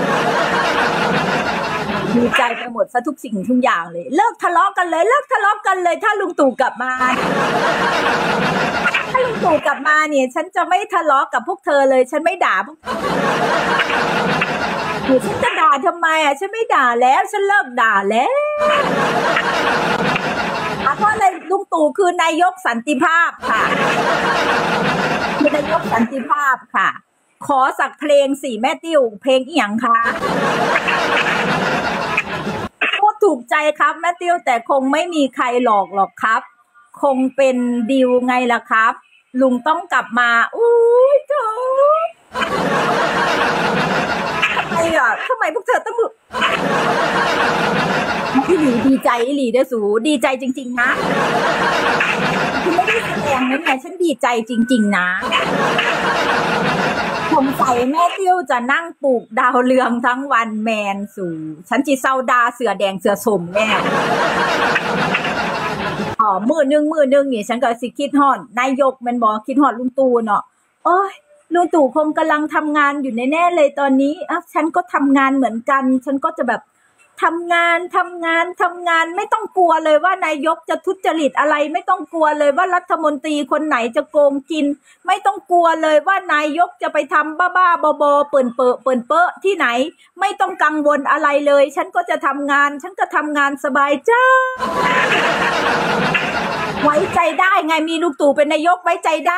ดีใจไปหมดซะทุกสิ่งทุกอย่างเลยเลิกทะเลาะกันเลยถ้าลุงตู่กลับมาเนี่ยฉันจะไม่ทะเลาะกับพวกเธอเลยฉันไม่ด่าพวกฉันจะด่าทำไมอ่ะฉันไม่ด่าแล้วฉันเลิกด่าแล้วเพราะอะไรลุงตู่คือนายกสันติภาพค่ะคือนายกสันติภาพค่ะขอสักเพลงสี่แม่ติ้วเพลงอีหยังคะพูดถูกใจครับแม่ติ้วแต่คงไม่มีใครหลอกหรอกครับคงเป็นดิวไงล่ะครับลุงต้องกลับมาอุ้ยเธอทำไมพวกเธอต้องพี่หลีดีใจอีหลีเด้อสูดีใจจริงๆนะคือไม่ได้แสดงนะเนี่ยฉันดีใจจริงๆนะผมใส่แม่ติ้วจะนั่งปลูกดาวเรืองทั้งวันแมนสูฉันจีเศร้าดาเสือแดงเสือสมแน่มือนึงนี่ฉันก็สิคิดฮอดนายกมันบอกคิดฮอดลุงตู่เนาะโอ้ยลุงตู่คงกำลังทำงานอยู่แน่ๆเลยตอนนี้ฉันก็ทำงานเหมือนกันฉันก็จะแบบทำงานไม่ต้องกลัวเลยว่านายกจะทุจริตอะไรไม่ต้องกลัวเลยว่ารัฐมนตรีคนไหนจะโกงกินไม่ต้องกลัวเลยว่านายกจะไปทำบ้าๆบอๆเปิ่นเปอะที่ไหนไม่ต้องกังวลอะไรเลยฉันก็จะทำงานสบายจ้าไว้ใจได้ไงมีลุงตู่เป็นนายกไว้ใจได้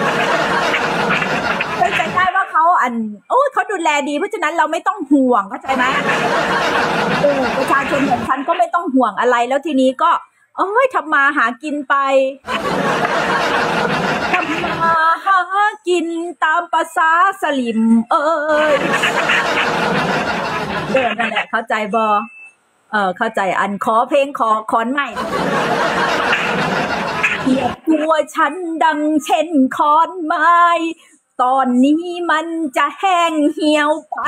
ว่าเขาเขาดูแลดีเพราะฉะนั้นเราไม่ต้องห่วงเข้าใจไหมประชาชนของฉันก็ไม่ต้องห่วงอะไรแล้วทีนี้ก็ทำมาหากินไปทำมาหากินตามภาษาสลิมนั่นแหละเข้าใจบอเข้าใจขอเพลงขอนใหม่เกียบตัวฉันดังเช่นขอนไม้ตอนนี้มันจะแห้งเหี่ยวไป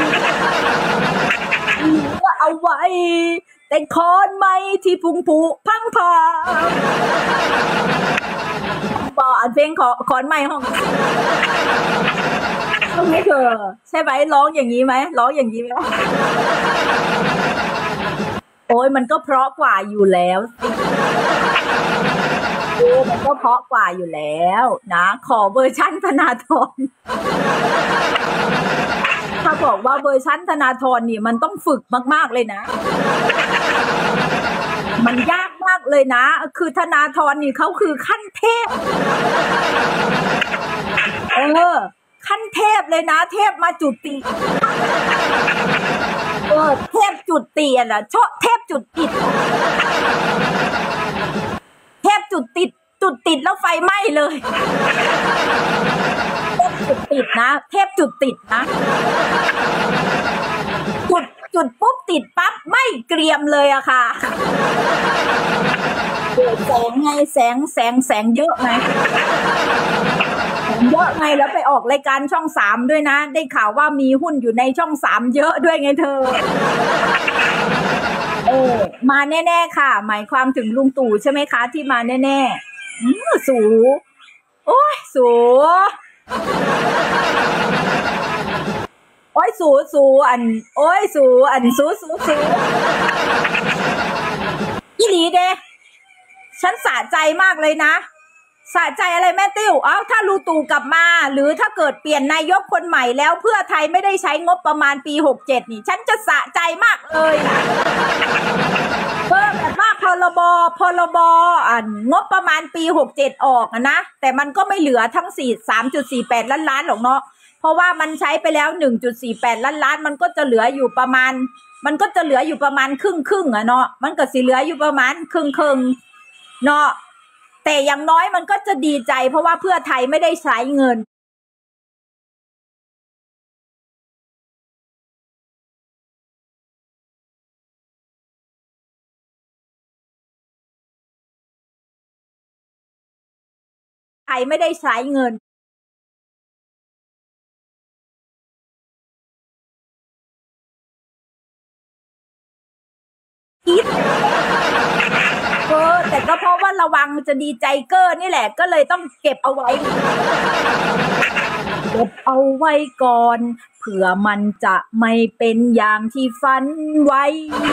เหลือเอาไว้แต่ขอนไม้ที่พุ่งผุพังพาบอกเพลงขอนไม้ห้องต้องให้เธอใช่ไหมร้องอย่างนี้ไหมโอ้ยมันก็เพราะกว่าอยู่แล้วมันก็เพราะกว่าอยู่แล้วนะขอเวอร์ชั่นธนาธรถ้าบอกว่าเวอร์ชั่นธนาธรนี่มันต้องฝึกมากๆเลยนะมันยากมากเลยนะคือธนาธรนี่เขาคือขั้นเทพขั้นเทพเลยนะเทพมาจุติเทพจุติอ่ะนะเทพจุดติดเทพจุดติดแล้วไฟไหม้เลยเทพจุดติดนะเทพจุดติดนะจุดปุ๊บติดปั๊บไม่เกรียมเลยอะค่ะแสงไงแสงเยอะไงเยอะไงแล้วไปออกรายการช่อง3ด้วยนะได้ข่าวว่ามีหุ้นอยู่ในช่อง3เยอะด้วยไงเธอมาแน่ๆค่ะหมายความถึงลุงตู่ใช่ไหมคะที่มาแน่ๆสูโอ้ยสูโอ้ยสูอันโอ้ยสูอันสูอีหลีเด้ฉันสะใจมากเลยนะสะใจอะไรแม่ติ้วถ้าลุงตู่กลับมาหรือถ้าเกิดเปลี่ยนนายกคนใหม่แล้วเพื่อไทยไม่ได้ใช้งบประมาณปี67นี่ฉันจะสะใจมากเลยแบบว่าพรบงบประมาณปี67ออกนะแต่มันก็ไม่เหลือทั้ง3.48 ล้านหรอกเนาะเพราะว่ามันใช้ไปแล้ว 1.48 ล้านมันก็จะเหลืออยู่ประมาณครึ่งอะเนาะมันก็สิเหลืออยู่ประมาณครึ่งเนาะแต่อย่างน้อยมันก็จะดีใจเพราะว่าเพื่อไทยไม่ได้ใช้เงินไทยไม่ได้ใช้เงินคิดแต่ก็เพราะว่าระวังจะดีใจเกอร์นี่แหละก็เลยต้องเก็บเอาไว้ก่อนเผื่อมันจะไม่เป็นอย่างที่ฝันไว้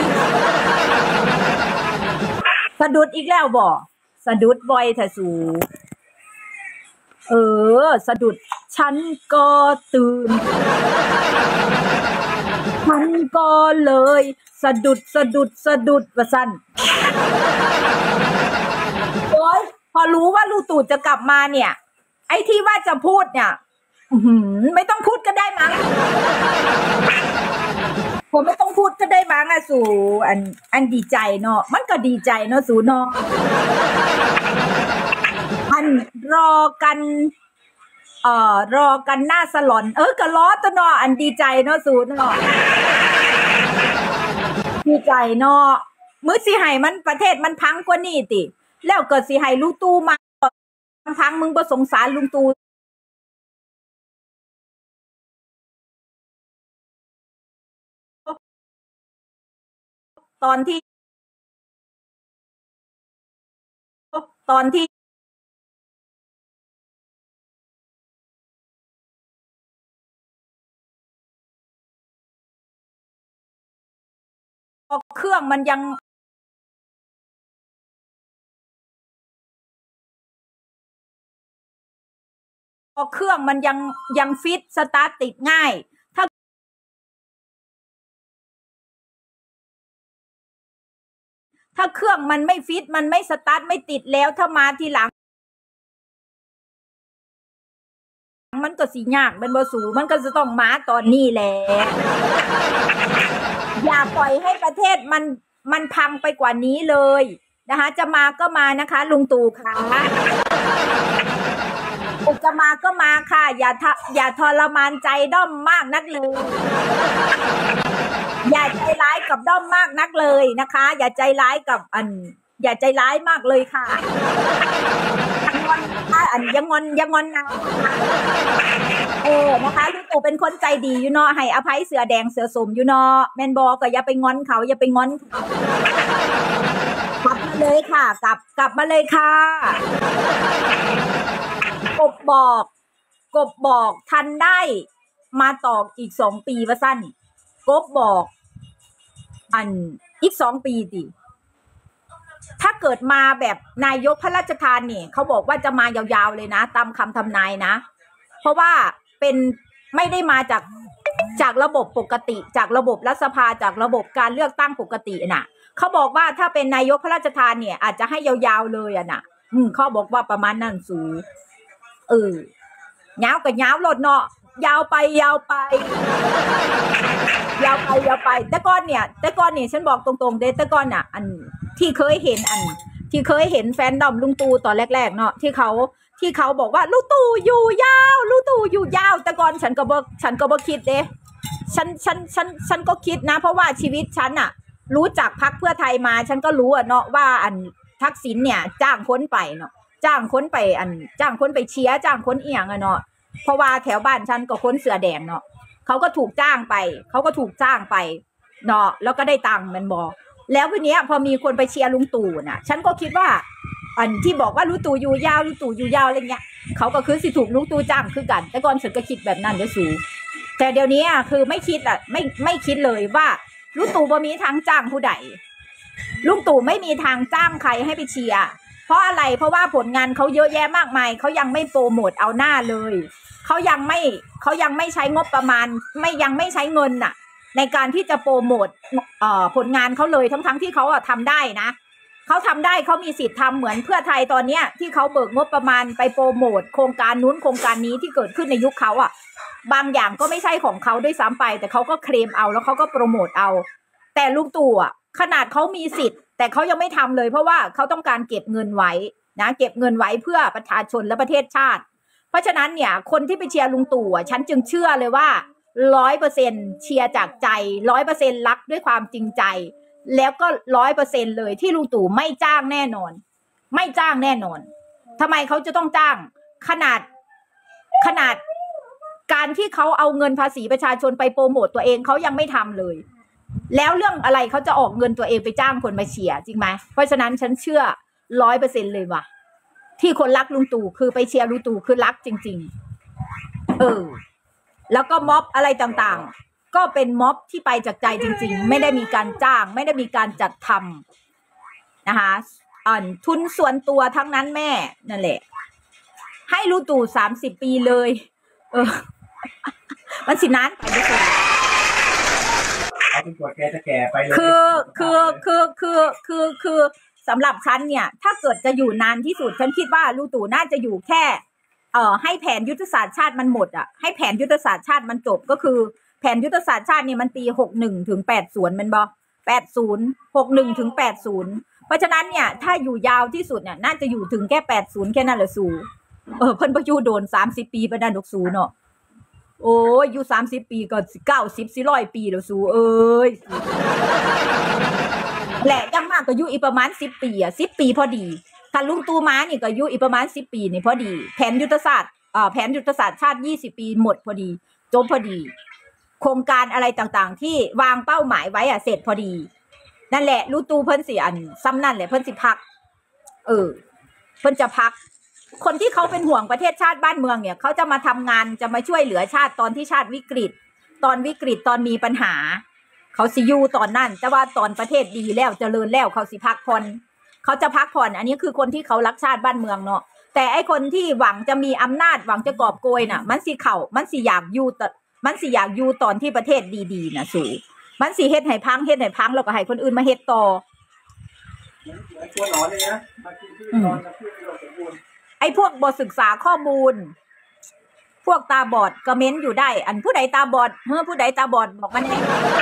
สะดุดอีกแล้วบ่สะดุดบ่อยแท้สูสะดุดฉันก็ตื่นฉันก็เลยสะดุดว่าสั้นโอ๊ยพอรู้ว่าลุงตู่จะกลับมาเนี่ยไอ้ที่ว่าจะพูดเนี่ยไม่ต้องพูดก็ได้มั้งผมไม่ต้องพูดก็ได้มั้งอะสู่อันดีใจเนาะมันก็ดีใจเนาะสู่เนาะอันรอกันหน้าสลอนก็ล้อตัวเนาะอันดีใจเนาะสู่เนาะดีใจเนาะมื้อสิให้มันประเทศมันพังกว่านี้ติแล้วก็สิให้ลุงตู่มาพังมึงบ่สงสารลุงตู่ตอนที่เครื่องมันยังเครื่องมันยังฟิตสตาร์ทติดง่ายถ้าเครื่องมันไม่ฟิตมันไม่สตาร์ทไม่ติดแล้วถ้ามาทีหลังมันก็สิยากเป็นบ่สูมันก็จะต้องมาตอนนี้แหละอย่าปล่อยให้ประเทศมันพังไปกว่านี้เลยนะคะจะมาก็มานะคะลุงตู่ค่ะจะมาก็มาค่ะอย่าทรมานใจด้อมมากนักเลยอย่าใจร้ายกับด้อมมากนักเลยนะคะอย่าใจร้ายกับอย่าใจร้ายมากเลยค่ะยังงอนนะนะคะลุงตู่เป็นคนใจดีอยู่เนาะให้อภัยเสือแดงเสือสมอยู่เนาะแมนบอก็อย่าไปงอนเขาอย่าไปงอนกลับมาเลยค่ะกลับมาเลยค่ะกบบอกทันได้มาต่ออีก2 ปีว่าสั้นกบบอกอีก2 ปีดิถ้าเกิดมาแบบนายกพระราชทานเนี่ยเขาบอกว่าจะมายาวๆเลยนะตามคำทำนายนะเพราะว่าเป็นไม่ได้มาจากระบบปกติจากระบบรัฐสภาจากระบบการเลือกตั้งปกติน่ะเขาบอกว่าถ้าเป็นนายกพระราชทานเนี่ยอาจจะให้ยาวๆเลยน่ะเขาบอกว่าประมาณนั้นสูยาวกับยาวโลดเนาะยาวไปอย่าไปแต่ก่อนเนี่ยฉันบอกตรงๆเด้แต่ก่อนอ่ะอันที่เคยเห็นแฟนดอมลุงตู่ตอนแรกๆเนาะที่เขาบอกว่าลุงตู่อยู่ยาวลุงตู่อยู่ยาวแต่ก่อนฉันก็บ่คิดเด้ฉันก็คิดนะเพราะว่าชีวิตฉันอะรู้จักพรรคเพื่อไทยมาฉันก็รู้อะเนาะว่าอันทักษิณเนี่ยจ้างคนไปเนาะจ้างคนไปเชียร์จ้างคนเอียงอะเนาะเพราะว่าแถวบ้านฉันก็คนเสือแดงเนาะเขาก็ถูกจ้างไปเนาะแล้วก็ได้ตังค์มันบอกแล้ววันนี้พอมีคนไปเชียร์ลุงตู่น่ะฉันก็คิดว่าอันที่บอกว่าลุงตู่อยู่ยาวอะไรเงี้ยเขาก็คือสิถูกลุงตู่จ้างคือกันแต่ก่อนฉันก็คิดแบบนั้นเด้อสูแต่เดี๋ยวนี้คือไม่คิดไม่คิดเลยว่าลุงตู่บ่มีทางจ้างผู้ใดลุงตู่ไม่มีทางจ้างใครให้ไปเชียร์เพราะอะไรเพราะว่าผลงานเขาเยอะแยะมากมายเขายังไม่โปรโมทเอาหน้าเลยเขายังไม่ใช้งบประมาณยังไม่ใช้เงินน่ะในการที่จะโปรโมทผลงานเขาเลยทั้งที่เขาทำได้นะเขาทำได้เขามีสิทธิ์ทำเหมือนเพื่อไทยตอนเนี้ยที่เขาเบิกงบประมาณไปโปรโมทโครงการนู้นโครงการนี้ที่เกิดขึ้นในยุคเขาบางอย่างก็ไม่ใช่ของเขาด้วยซ้ำไปแต่เขาก็เคลมเอาแล้วเขาก็โปรโมทเอาแต่ลุงตู่ขนาดเขามีสิทธิ์แต่เขายังไม่ทำเลยเพราะว่าเขาต้องการเก็บเงินไว้นะเก็บเงินไว้เพื่อประชาชนและประเทศชาติเพราะฉะนั้นเนี่ยคนที่ไปเชียร์ลุงตู่ฉันจึงเชื่อเลยว่า100%เชียร์จากใจ100%รักด้วยความจริงใจแล้วก็100%เลยที่ลุงตู่ไม่จ้างแน่นอนทำไมเขาจะต้องจ้างขนาดการที่เขาเอาเงินภาษีประชาชนไปโปรโมทตัวเองเขายังไม่ทำเลยแล้วเรื่องอะไรเขาจะออกเงินตัวเองไปจ้างคนมาเชียร์จริงไหมเพราะฉะนั้นฉันเชื่อ100%เลยว่ะที่คนรักลุงตู่คือไปเชียร์ลุงตู่คือรักจริงๆแล้วก็ม็อบอะไรต่างๆก็เป็นม็อบที่ไปจากใจจริงๆไม่ได้มีการจ้างไม่ได้มีการจัดทำนะคะทุนส่วนตัวทั้งนั้นแม่นั่นแหละให้ลุงตู่30 ปีเลยมันสินานไปไม่ใช่เอาเป็นตัวแกจะแก่ไปเลยคือสำหรับฉันเนี่ยถ้าเกิดจะอยู่นานที่สุดฉันคิดว่าลุงตู่น่าจะอยู่แค่ให้แผนยุทธศาสตร์ชาติมันหมดให้แผนยุทธศาสตร์ชาติมันจบก็คือแผนยุทธศาสตร์ชาตินี่มันปี61ถึง80มันบ่80 61ถึง80เพราะฉะนั้นเนี่ยถ้าอยู่ยาวที่สุดเนี่ยน่าจะอยู่ถึงแค่80แค่นั้นแหละสูเพิ่นบ่อยู่โดน30 ปีปานนั้นดอกสูเนาะโอ้ยอยู่30 ปีก็90 100 ปีแล้วสูเอ้ยแหละยังมากก็อยู่อีกประมาณ10 ปี10 ปีพอดีถ้าลุงตู่มานี่ก็อยู่อีกประมาณ10 ปีนี่พอดีแผนยุทธศาสตร์ชาติ20 ปีหมดพอดีจบพอดีโครงการอะไรต่างๆที่วางเป้าหมายไว้เสร็จพอดีนั่นแหละลุงตู่เพิ่นสิซ้ำนั่นแหละเพิ่นสิพักเพิ่นจะพักคนที่เขาเป็นห่วงประเทศชาติบ้านเมืองเนี่ยเขาจะมาทำงานจะมาช่วยเหลือชาติตอนที่ชาติวิกฤตตอนมีปัญหาเขาสิอยู่ตอนนั้นแต่ว่าตอนประเทศดีแล้วเจริญแล้วเขาสิพักผ่อนเขาจะพักผ่อนอันนี้คือคนที่เขารักชาติบ้านเมืองเนาะแต่ไอคนที่หวังจะมีอำนาจหวังจะกอบโกยน่ะมันสิอยากอยู่ตอนที่ประเทศดีๆน่ะสูมันสิเฮ็ดให้พังแล้วก็ให้คนอื่นมาเฮ็ดต่อตัวหนอนเลยนะมากินที่นอนกับที่เราสมบูรณ์ไอ้พวกบ่ศึกษาข้อมูลพวกตาบอดก็เม้นอยู่ได้อันผู้ใดตาบอดผู้ใดตาบอดบอกมัน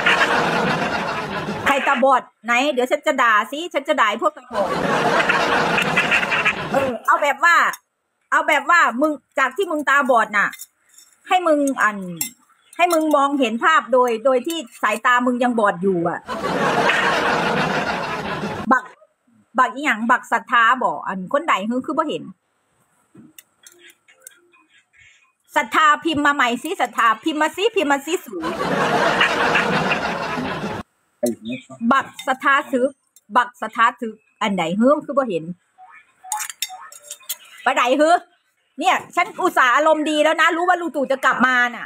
ใครตาบอดไหนเดี๋ยวฉันจะด่าฉันจะด่าพวกตาบอดเอาแบบว่ามึงจากที่มึงตาบอดน่ะให้มึงมองเห็นภาพโดยที่สายตามึงยังบอดอยู่บักอีหยังบักศรัทธาบ่คนใดคือบ่เห็นศรัทธาพิมพ์มาใหม่สิศรัทธาพิมพ์มาสิสูบักศรัทธาถึกอันไหนคือบ่เห็นไปไหนเนี่ยฉันอุตส่าห์อารมณ์ดีแล้วนะรู้ว่าลุงตู่จะกลับมาน่ะ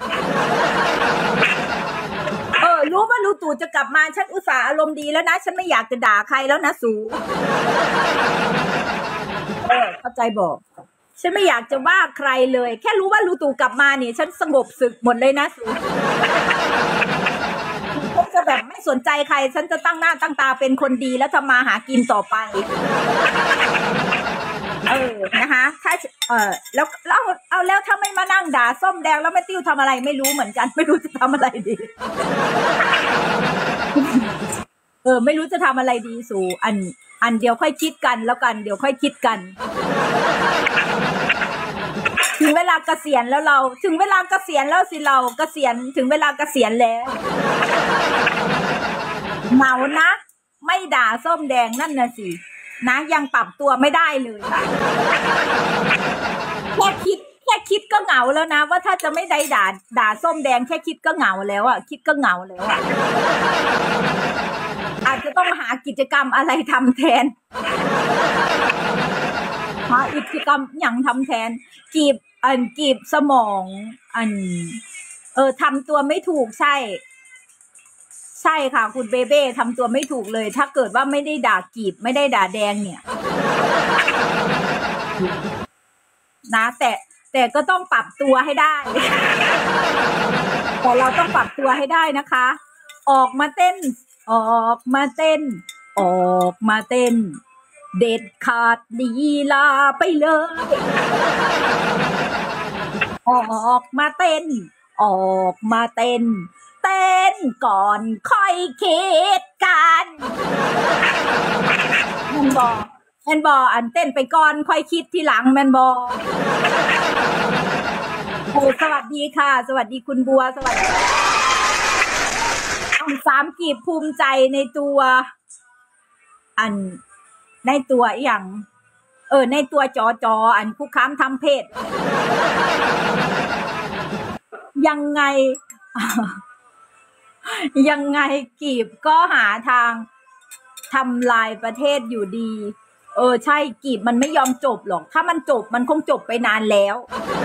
รู้ว่าลุงตู่จะกลับมาฉันอุตส่าห์อารมณ์ดีแล้วนะฉันไม่อยากจะด่าใครแล้วนะสูเข้าใจบอกฉันไม่อยากจะว่าใครเลยแค่รู้ว่าลุงตู่กลับมาเนี่ยฉันสงบศึกหมดเลยนะสูฉันจะแบบไม่สนใจใครฉันจะตั้งหน้าตั้งตาเป็นคนดีแล้วทำมาหากินต่อไปนะคะถ้าแล้วถ้าไม่มานั่งด่าส้มแดงแล้วแม่ติ้วทำอะไรไม่รู้เหมือนกันไม่รู้จะทำอะไรดีไม่รู้จะทำอะไรดีสู่อันเดียวค่อยคิดกันแล้วกันเดี๋ยวค่อยคิดกันถึงเวลาเกษียณแล้วเราถึงเวลาเกษียณแล้วสิเราเกษียณถึงเวลาเกษียณแล้วเหงานะไม่ด่าส้มแดงนั่นน่ะสินะยังปรับตัวไม่ได้เลยค่ะแค่คิดก็เหงาแล้วนะว่าถ้าจะไม่ได้ด่าส้มแดงแค่คิดก็เหงาแล้วอ่ะคิดก็เหงาแล้วอ่ะอาจจะต้องหากิจกรรมอะไรทำแทนหากิจกรรมอย่างทำแทนกีบสมองทำตัวไม่ถูกใช่ค่ะคุณเบเบ้ทำตัวไม่ถูกเลยถ้าเกิดว่าไม่ได้ด่ากีบไม่ได้ด่าแดงเนี่ยนะแต่ก็ต้องปรับตัวให้ได้แต่เราต้องปรับตัวให้ได้นะคะออกมาเต้นออกมาเต้นออกมาเต้นเด็ดขาดลีลาไปเลยออกมาเต้นออกมาเต้นเต้นก่อนค่อยคิดกันแมนบออันเต้นไปก่อนค่อยคิดทีหลังแมนบอโอ้สวัสดีค่ะสวัสดีคุณบัวสวัสดี3 กีบภูมิใจในตัวในตัวอย่างในตัวจออันคุกคามทำเพศยังไงกีบก็หาทางทำลายประเทศอยู่ดีใช่กีบมันไม่ยอมจบหรอกถ้ามันจบมันคงจบไปนานแล้ว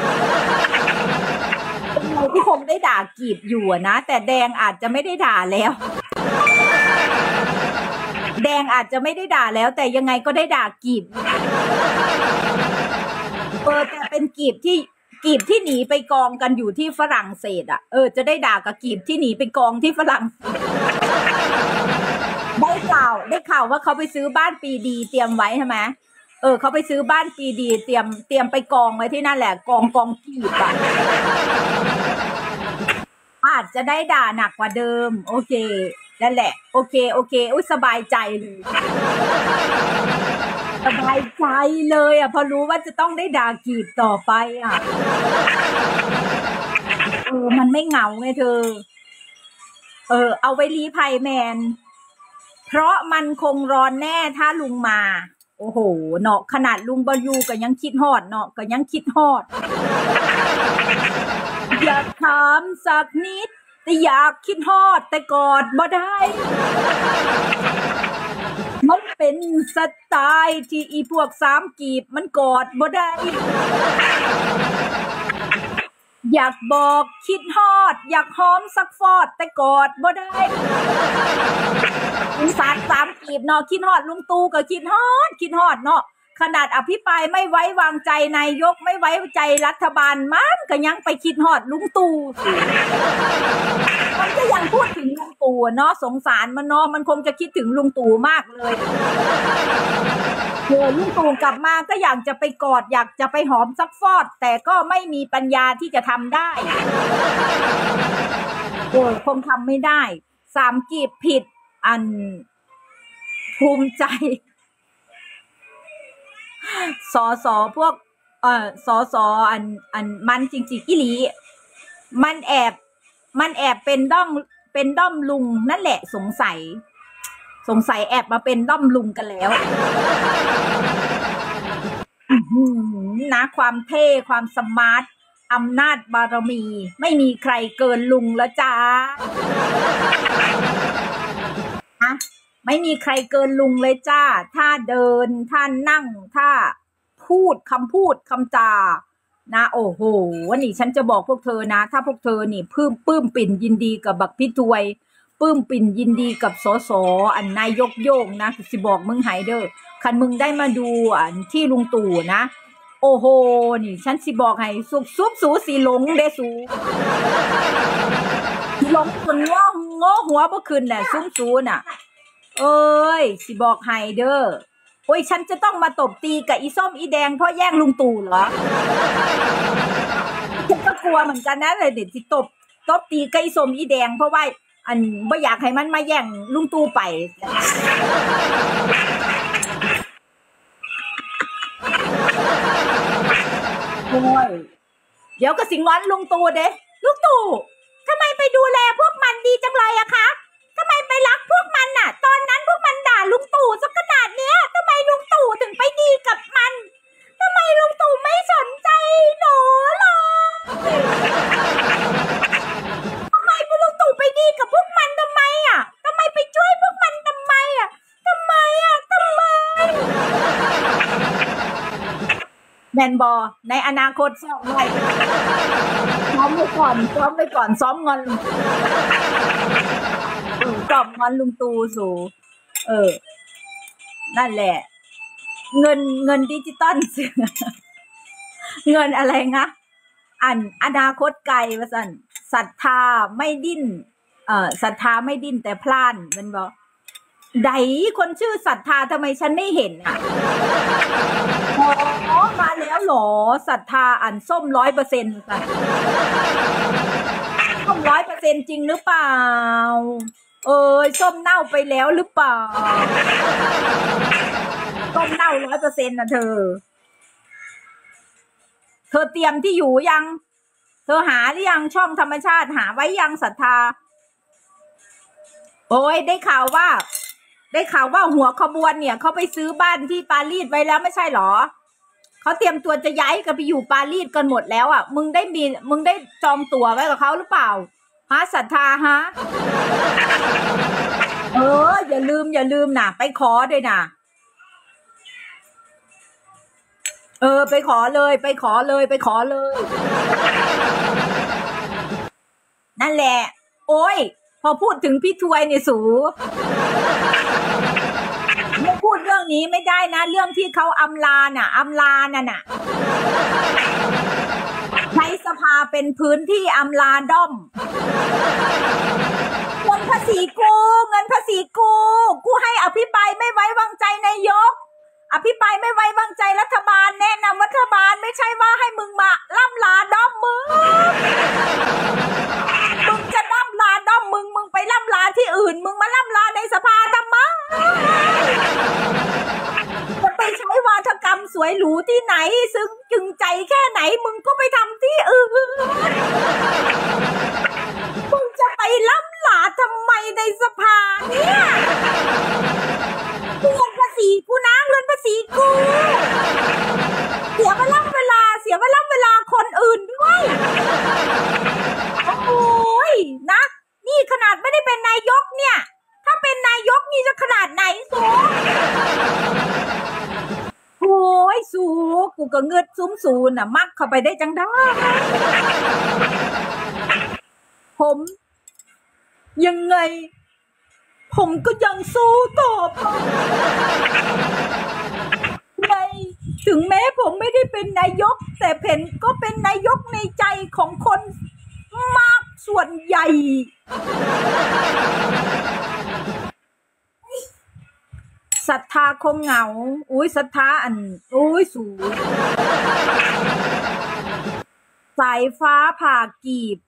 เราที่คงได้ด่ากีบอยู่นะแต่แดงอาจจะไม่ได้ด่าแล้วแดงอาจจะไม่ได้ด่าแล้วแต่ยังไงก็ได้ด่ากีบแต่เป็นกีบที่หนีไปกองกันอยู่ที่ฝรั่งเศสอ่ะจะได้ด่ากับกีบที่หนีไปกองที่ฝรั่งได้ข่าวว่าเขาไปซื้อบ้านปีดีเตรียมไว้ใช่ไหมเขาไปซื้อบ้านปีดีเตรียมไปกองไว้ที่นั่นแหละกองกีบอ่ะอาจจะได้ด่าหนักกว่าเดิมโอเคนั่นแหละโอเคอุ๊ยสบายใจเลยสบายใจเลยอ่ะพอรู้ว่าจะต้องได้ด่ากีบต่อไปอ่ะมันไม่เหงาไงเธอเอาไว้รีภัยแมนเพราะมันคงร้อนแน่ถ้าลุงมาโอ้โหเนาะขนาดลุงบอยู่ก็ยังคิดฮอดเนาะก็ยังคิดฮอดอยากถามสักนิดแต่อยากคิดฮอดแต่กอดบ่ได้มันเป็นสไตล์ที่อีพวก3 กีบมันกอดบ่ได้อยากบอกคิดฮอดอยากหอมสักฟอดแต่กอดบ่ได้ลุงสาร3 กีบเนาะคิดฮอดลุงตู่ก็คิดฮอดเนาะขนาดอภิปรายไม่ไว้วางใจนายกไม่ไว้ใจรัฐบาลมันก็ยังไปคิดฮอดลุงตู่มันก็ยังพูดถึงลุงตู่เนาะสงสารมันเนาะมันคงจะคิดถึงลุงตู่มากเลยลุงตู่กลับมาก็อยากจะไปกอดอยากจะไปหอมซักฟอดแต่ก็ไม่มีปัญญาที่จะทำได้คงทำไม่ได้3 กีบผิดภูมิใจสอพวกสอมันจริงๆอีหลีมันแอบเป็นด้อมลุงนั่นแหละสงสัยแอบมาเป็นด้อมลุงกันแล้วนะความเท่ความสมาร์ทอำนาจบารมีไม่มีใครเกินลุงแล้วจ้าไม่มีใครเกินลุงเลยจ้าถ้าเดินถ้านั่งถ้าพูดคำจานะโอ้โหวันนี้ฉันจะบอกพวกเธอนะถ้าพวกเธอนี่ปลื้มปิ่นยินดีกับบักพี่ถวยปลื้มปิ่นยินดีกับสสนายกโยงนะสิบอกมึงหายเด้อคันมึงได้มาดูที่ลุงตู่นะโอ้โหนี่ฉันสิบอกให้ซุบสูสีหลงเดสูหลงจนง้อหัวบ่ขึ้นแหละซุ้มสูน่ะเอ้ยสิบอกให้เด้อโอ้ยฉันจะต้องมาตบตีกับอีส้มอีแดงเพราะแย่งลุงตู่เหรอฉันก็กลัวเหมือนกันนะเลยเด็ดที่ตบตีกับอีส้มอีแดงเพราะว่าอันไม่อยากให้มันมาแย่งลุงตู่ไปโอ้ยเดี๋ยวก็สิงอนลุงตู่เด้ลุงตู่ทำไมไปดูแลพวกมันดีจังเลยอะคะทำไมไปรักพวกมันน่ะตอนนั้นพวกมันด่าลุงตู่สักขนาดเนี้ยทำไมลุงตู่ถึงไปดีกับมันทำไมลุงตู่ไม่สนใจหนูเลยทำไมพวกลุงตู่ไปดีกับพวกมันทำไมอะทำไมไปช่วยพวกมันทำไมอะทำไมแมนบอในอนาคตซ้อมไว้ซ้อมไว้ก่อนซ้อมงอนซ้อมงอนลุงตู่สู่นั่นแหละเงินดิจิตอลเงินอะไรนะอนาคตไกลว่าสั่นศรัทธาไม่ดิ้นศรัทธาไม่ดิ้นแต่พล่านมันบอกใดคนชื่อศรัทธาทำไมฉันไม่เห็นอ่ะอ๋อมาแล้วหรอศรัทธาส้ม100%ค่ะส้ม100%จริงหรือเปล่าส้มเน่าไปแล้วหรือเปล่าส้มเน่า100%นะเธอเตรียมที่อยู่ยังเธอหาหรือยังช่องธรรมชาติหาไว้ยังศรัทธาโอ้ยได้ข่าวว่าหัวขบวนเนี่ยเขาไปซื้อบ้านที่ปารีสไว้แล้วไม่ใช่หรอเขาเตรียมตัวจะย้ายกันไปอยู่ปารีสกันหมดแล้วอ่ะมึงได้จองตั๋วไว้กับเขาหรือเปล่าฮะศรัทธาฮะอย่าลืมนะไปขอด้วยนะไปขอเลยนั่นแหละโอ้ยพอพูดถึงพี่ทวยเนี่ยสูไม่พูดเรื่องนี้ไม่ได้นะเรื่องที่เขาอำลาน่ะใช้สภาเป็นพื้นที่อำลาด้อมเงินภาษีกูให้อภิปรายไม่ไว้วางใจนายกอภิปรายไม่ไว้วางใจรัฐบาลแนะนำรัฐบาลไม่ใช่ว่าให้มึงมาล่ำลาด้อมมึงจะล่ำลาด้อมมึงไปล่ำลาที่อื่นมึงมาล่ำลาในสภาทำไมจะไปใช้วาทกรรมสวยหรูที่ไหนซึ้งจึงใจแค่ไหนมึงก็ไปทำที่อื่นมึงจะไปล่ำลาทำไมในสภาเนี่ยเงินภาษีกูนะเงินภาษีกูเสียเวลาคนอื่นด้วยโอ้ยนะนี่ขนาดไม่ได้เป็นนายกเนี่ยถ้าเป็นนายกนี่จะขนาดไหนสูโอ้ยสูกูก็เงืดซุ้มสูน่ะมักเข้าไปได้จังได้ผมยังไงผมก็ยังสู้ต่อไปถึงแม้ผมไม่ได้เป็นนายกแต่เพนก็เป็นนายกในใจของคนมากส่วนใหญ่ศรัทธาคงเหงาอุ้ยศรัทธาอุ้ยสูสายฟ้าผ่ากีบ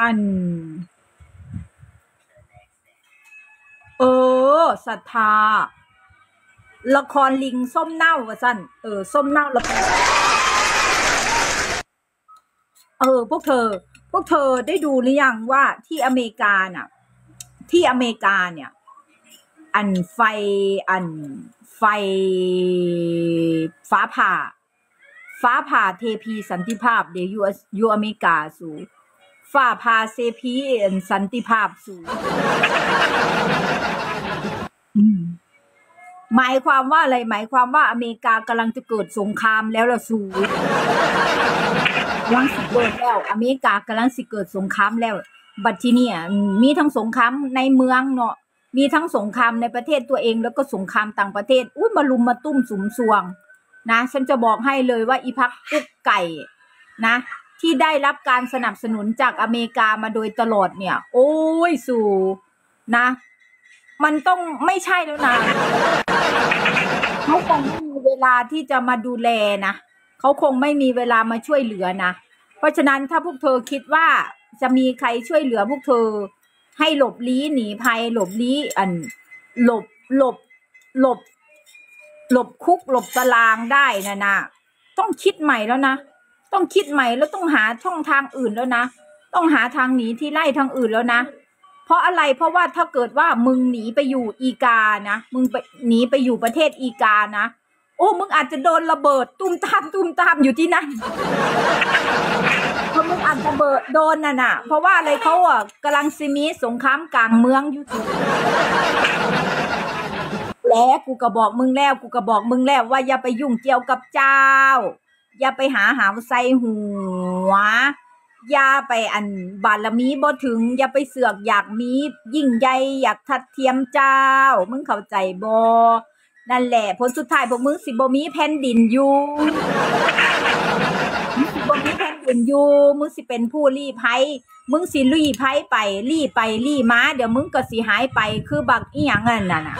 ศรัทธาละครลิงส้มเน่าว่าสั้นส้มเน่าละครพวกเธอได้ดูหรือยังว่าที่อเมริกาเนี่ยไฟฟ้าผ่าเทพีสันติภาพเดี๋ยวอยู่อเมริกาสู่ฟ้าผ่าเซพีสันติภาพสู่หมายความว่าอะไรหมายความว่าอเมริกากำลังจะเกิดสงครามแล้วล่ะสูกำลังสิเกิดแล้วอเมริกากำลังสิเกิดสงครามแล้วบัดทีเนี่ยมีทั้งสงครามในเมืองเนาะมีทั้งสงครามในประเทศตัวเองแล้วก็สงครามต่างประเทศมาลุมมาตุ้มสุมซวงนะฉันจะบอกให้เลยว่าอีพักกุ๊กไก่นะที่ได้รับการสนับสนุนจากอเมริกามาโดยตลอดเนี่ยโอ้ยสูนะมันต้องไม่ใช่แล้วนะเขาคงไม่มีเวลาที่จะมาดูแลนะเขาคงไม่มีเวลามาช่วยเหลือนะเพราะฉะนั้นถ้าพวกเธอคิดว่าจะมีใครช่วยเหลือพวกเธอให้หลบลี้หนีภัยหลบลี้หลบหลบหลบหลบคุกหลบตารางได้นะต้องคิดใหม่แล้วนะต้องคิดใหม่แล้วต้องหาช่องทางอื่นแล้วนะต้องหาทางหนีที่ไล่ทางอื่นแล้วนะเพราะอะไรเพราะว่าถ้าเกิดว่ามึงหนีไปอยู่อีกานะมึงไปหนีไปอยู่ประเทศอีกานะโอ้มึงอาจจะโดนระเบิดตุ้มตามอยู่ที่นั่นเพราะมึงอาจจะโดนน่ะเพราะว่าอะไรเขากำลังซิมีสงครามกลางเมืองอยู่แล้วกูก็บอกมึงแล้วว่าอย่าไปยุ่งเกี่ยวกับเจ้าอย่าไปหาใส่หัวอย่าไปบารมีบ่ถึงอย่าไปเสือกอยากมียิ่งใหญ่อยากทัดเทียมเจ้ามึงเข้าใจบ่นั่นแหละผลสุดท้ายพวกมึงสิบ่มีแผ่นดินอยู่มึงสิบ่มีแผ่นดินอยู่มึงสิเป็นผู้ลี้ภัยมึงสิลี้ภัยไปลี้มาเดี๋ยวมึงก็สิหายไปคือบักอีหยังนั่นน่ะ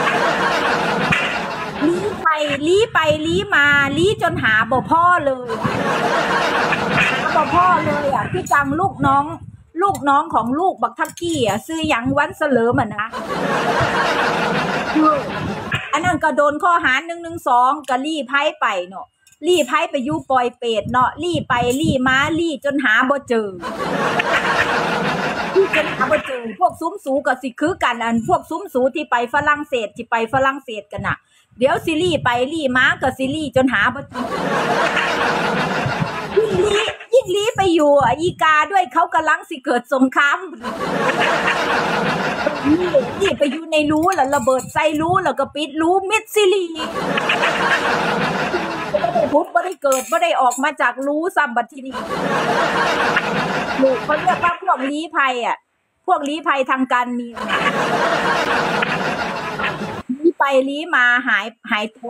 ลี้ไปลี้มาลี้จนหาบ่พ่อเลยบ่พ่อเลยพี่จังลูกน้องของลูกบักทักกี้ซื้อหยังวันเสลิมนะอันนั้นก็โดนข้อหา112ก็ลี้ภัยไปเนาะลี้ภัยไปอยู่ปอยเป็ดเนาะลี้ไปลี้มาลี้จนหาบ่เจอจนหาบ่เจอพวกซุ้มสูก็สิคือกันพวกซุ้มสูที่ไปฝรั่งเศสกันน่ะเดี๋ยวสิลี้ไปลี้มาก็สิลี้จนหาบ่เจอยิ่งลี้ไปอยู่อีกาด้วยเขากำลังสิเกิดสงครามนี่ไปอยู่ในรูแล้วระเบิดใส่รูแล้วก็ปิดรูมิดซิลีพุทธไม่ได้เกิดไม่ได้ออกมาจากรูซ้ำบัดทีนี้ลูกเขาเรียกว่าพวกลี้ภัยพวกลี้ภัยทางการเมืองลี้ไปลี้มาหายตัว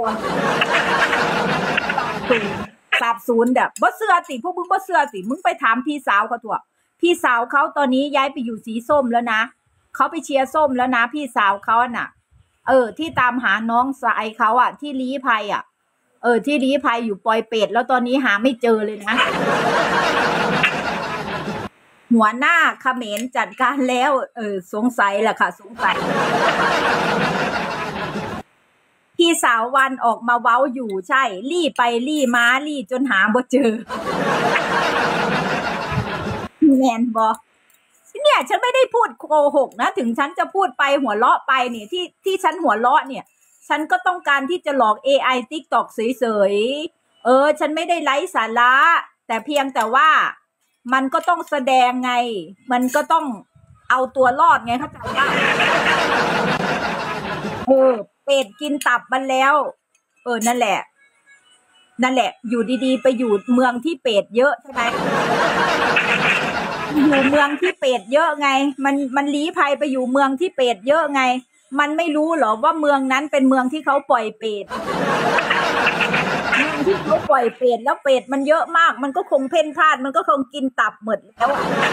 สาบสูญแบบบ่เชื่อสิพวกมึงบ่เชื่อสิมึงไปถามพี่สาวเขาทั่วพี่สาวเขาตอนนี้ย้ายไปอยู่สีส้มแล้วนะเขาไปเชียร์ส้มแล้วนะพี่สาวเขาน่ะที่ตามหาน้องสายเขาที่ลี้ภัยที่ลี้ภัยอยู่ปอยเป็ดแล้วตอนนี้หาไม่เจอเลยนะหัวหน้าเขมรจัดการแล้วสงสัยแหละค่ะสงสัยพี่สาววันออกมาเว้าอยู่ใช่ลี้ไปลี้มาลี้จนหาบ่เจอแมนบอเนี่ยฉันไม่ได้พูดโกหกนะถึงฉันจะพูดไปหัวเราะไปเนี่ยที่ฉันหัวเราะเนี่ยฉันก็ต้องการที่จะหลอก AI TikTok เฉยๆฉันไม่ได้ไร้สาระแต่เพียงแต่ว่ามันก็ต้องแสดงไงมันก็ต้องเอาตัวรอดไงเข้าใจป่ะเป็ดกินตับมันแล้วนั่นแหละอยู่ดีๆไปอยู่เมืองที่เป็ดเยอะใช่ไหมอยู่เมืองที่เป็ดเยอะไงมันลี้ภัยไปอยู่เมืองที่เป็ดเยอะไงมันไม่รู้หรอว่าเมืองนั้นเป็นเมืองที่เขาปล่อยเป็ดเมืองที่เขาปล่อยเป็ดแล้วเป็ดมันเยอะมากมันก็คงเพ่นพ่านมันก็คงกินตับหมดแล้ว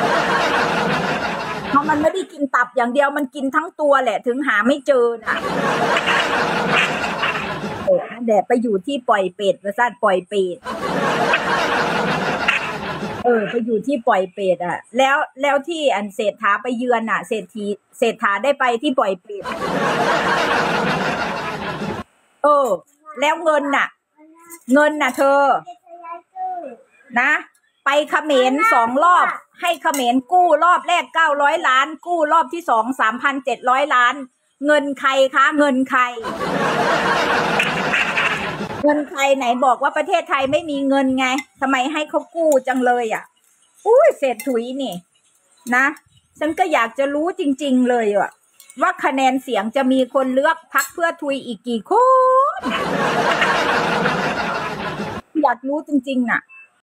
เพราะมันไม่ได้กินตับอย่างเดียวมันกินทั้งตัวแหละถึงหาไม่เจอน่ะนั่นแหละไปอยู่ที่ปล่อยเป็ดประสาทปล่อยเป็ดไปอยู่ที่ปล่อยเป็ดแล้วที่เศรษฐาไปเยือนเศรษฐาได้ไปที่ปล่อยเป็ดแล้วเงินน่ะเธอนะไปเขมร2 รอบให้เขมรกู้รอบแรก900 ล้านกู้รอบที่2 3,700 ล้านเงินใครคะเงินใครไหนบอกว่าประเทศไทยไม่มีเงินไงทำไมให้เขากู้จังเลยอุ้ยเศรษฐุยนี่นะฉันก็อยากจะรู้จริงๆเลยว่าคะแนนเสียงจะมีคนเลือกพรรคเพื่อทุยอีกกี่คนอยากรู้จริงๆน่ะ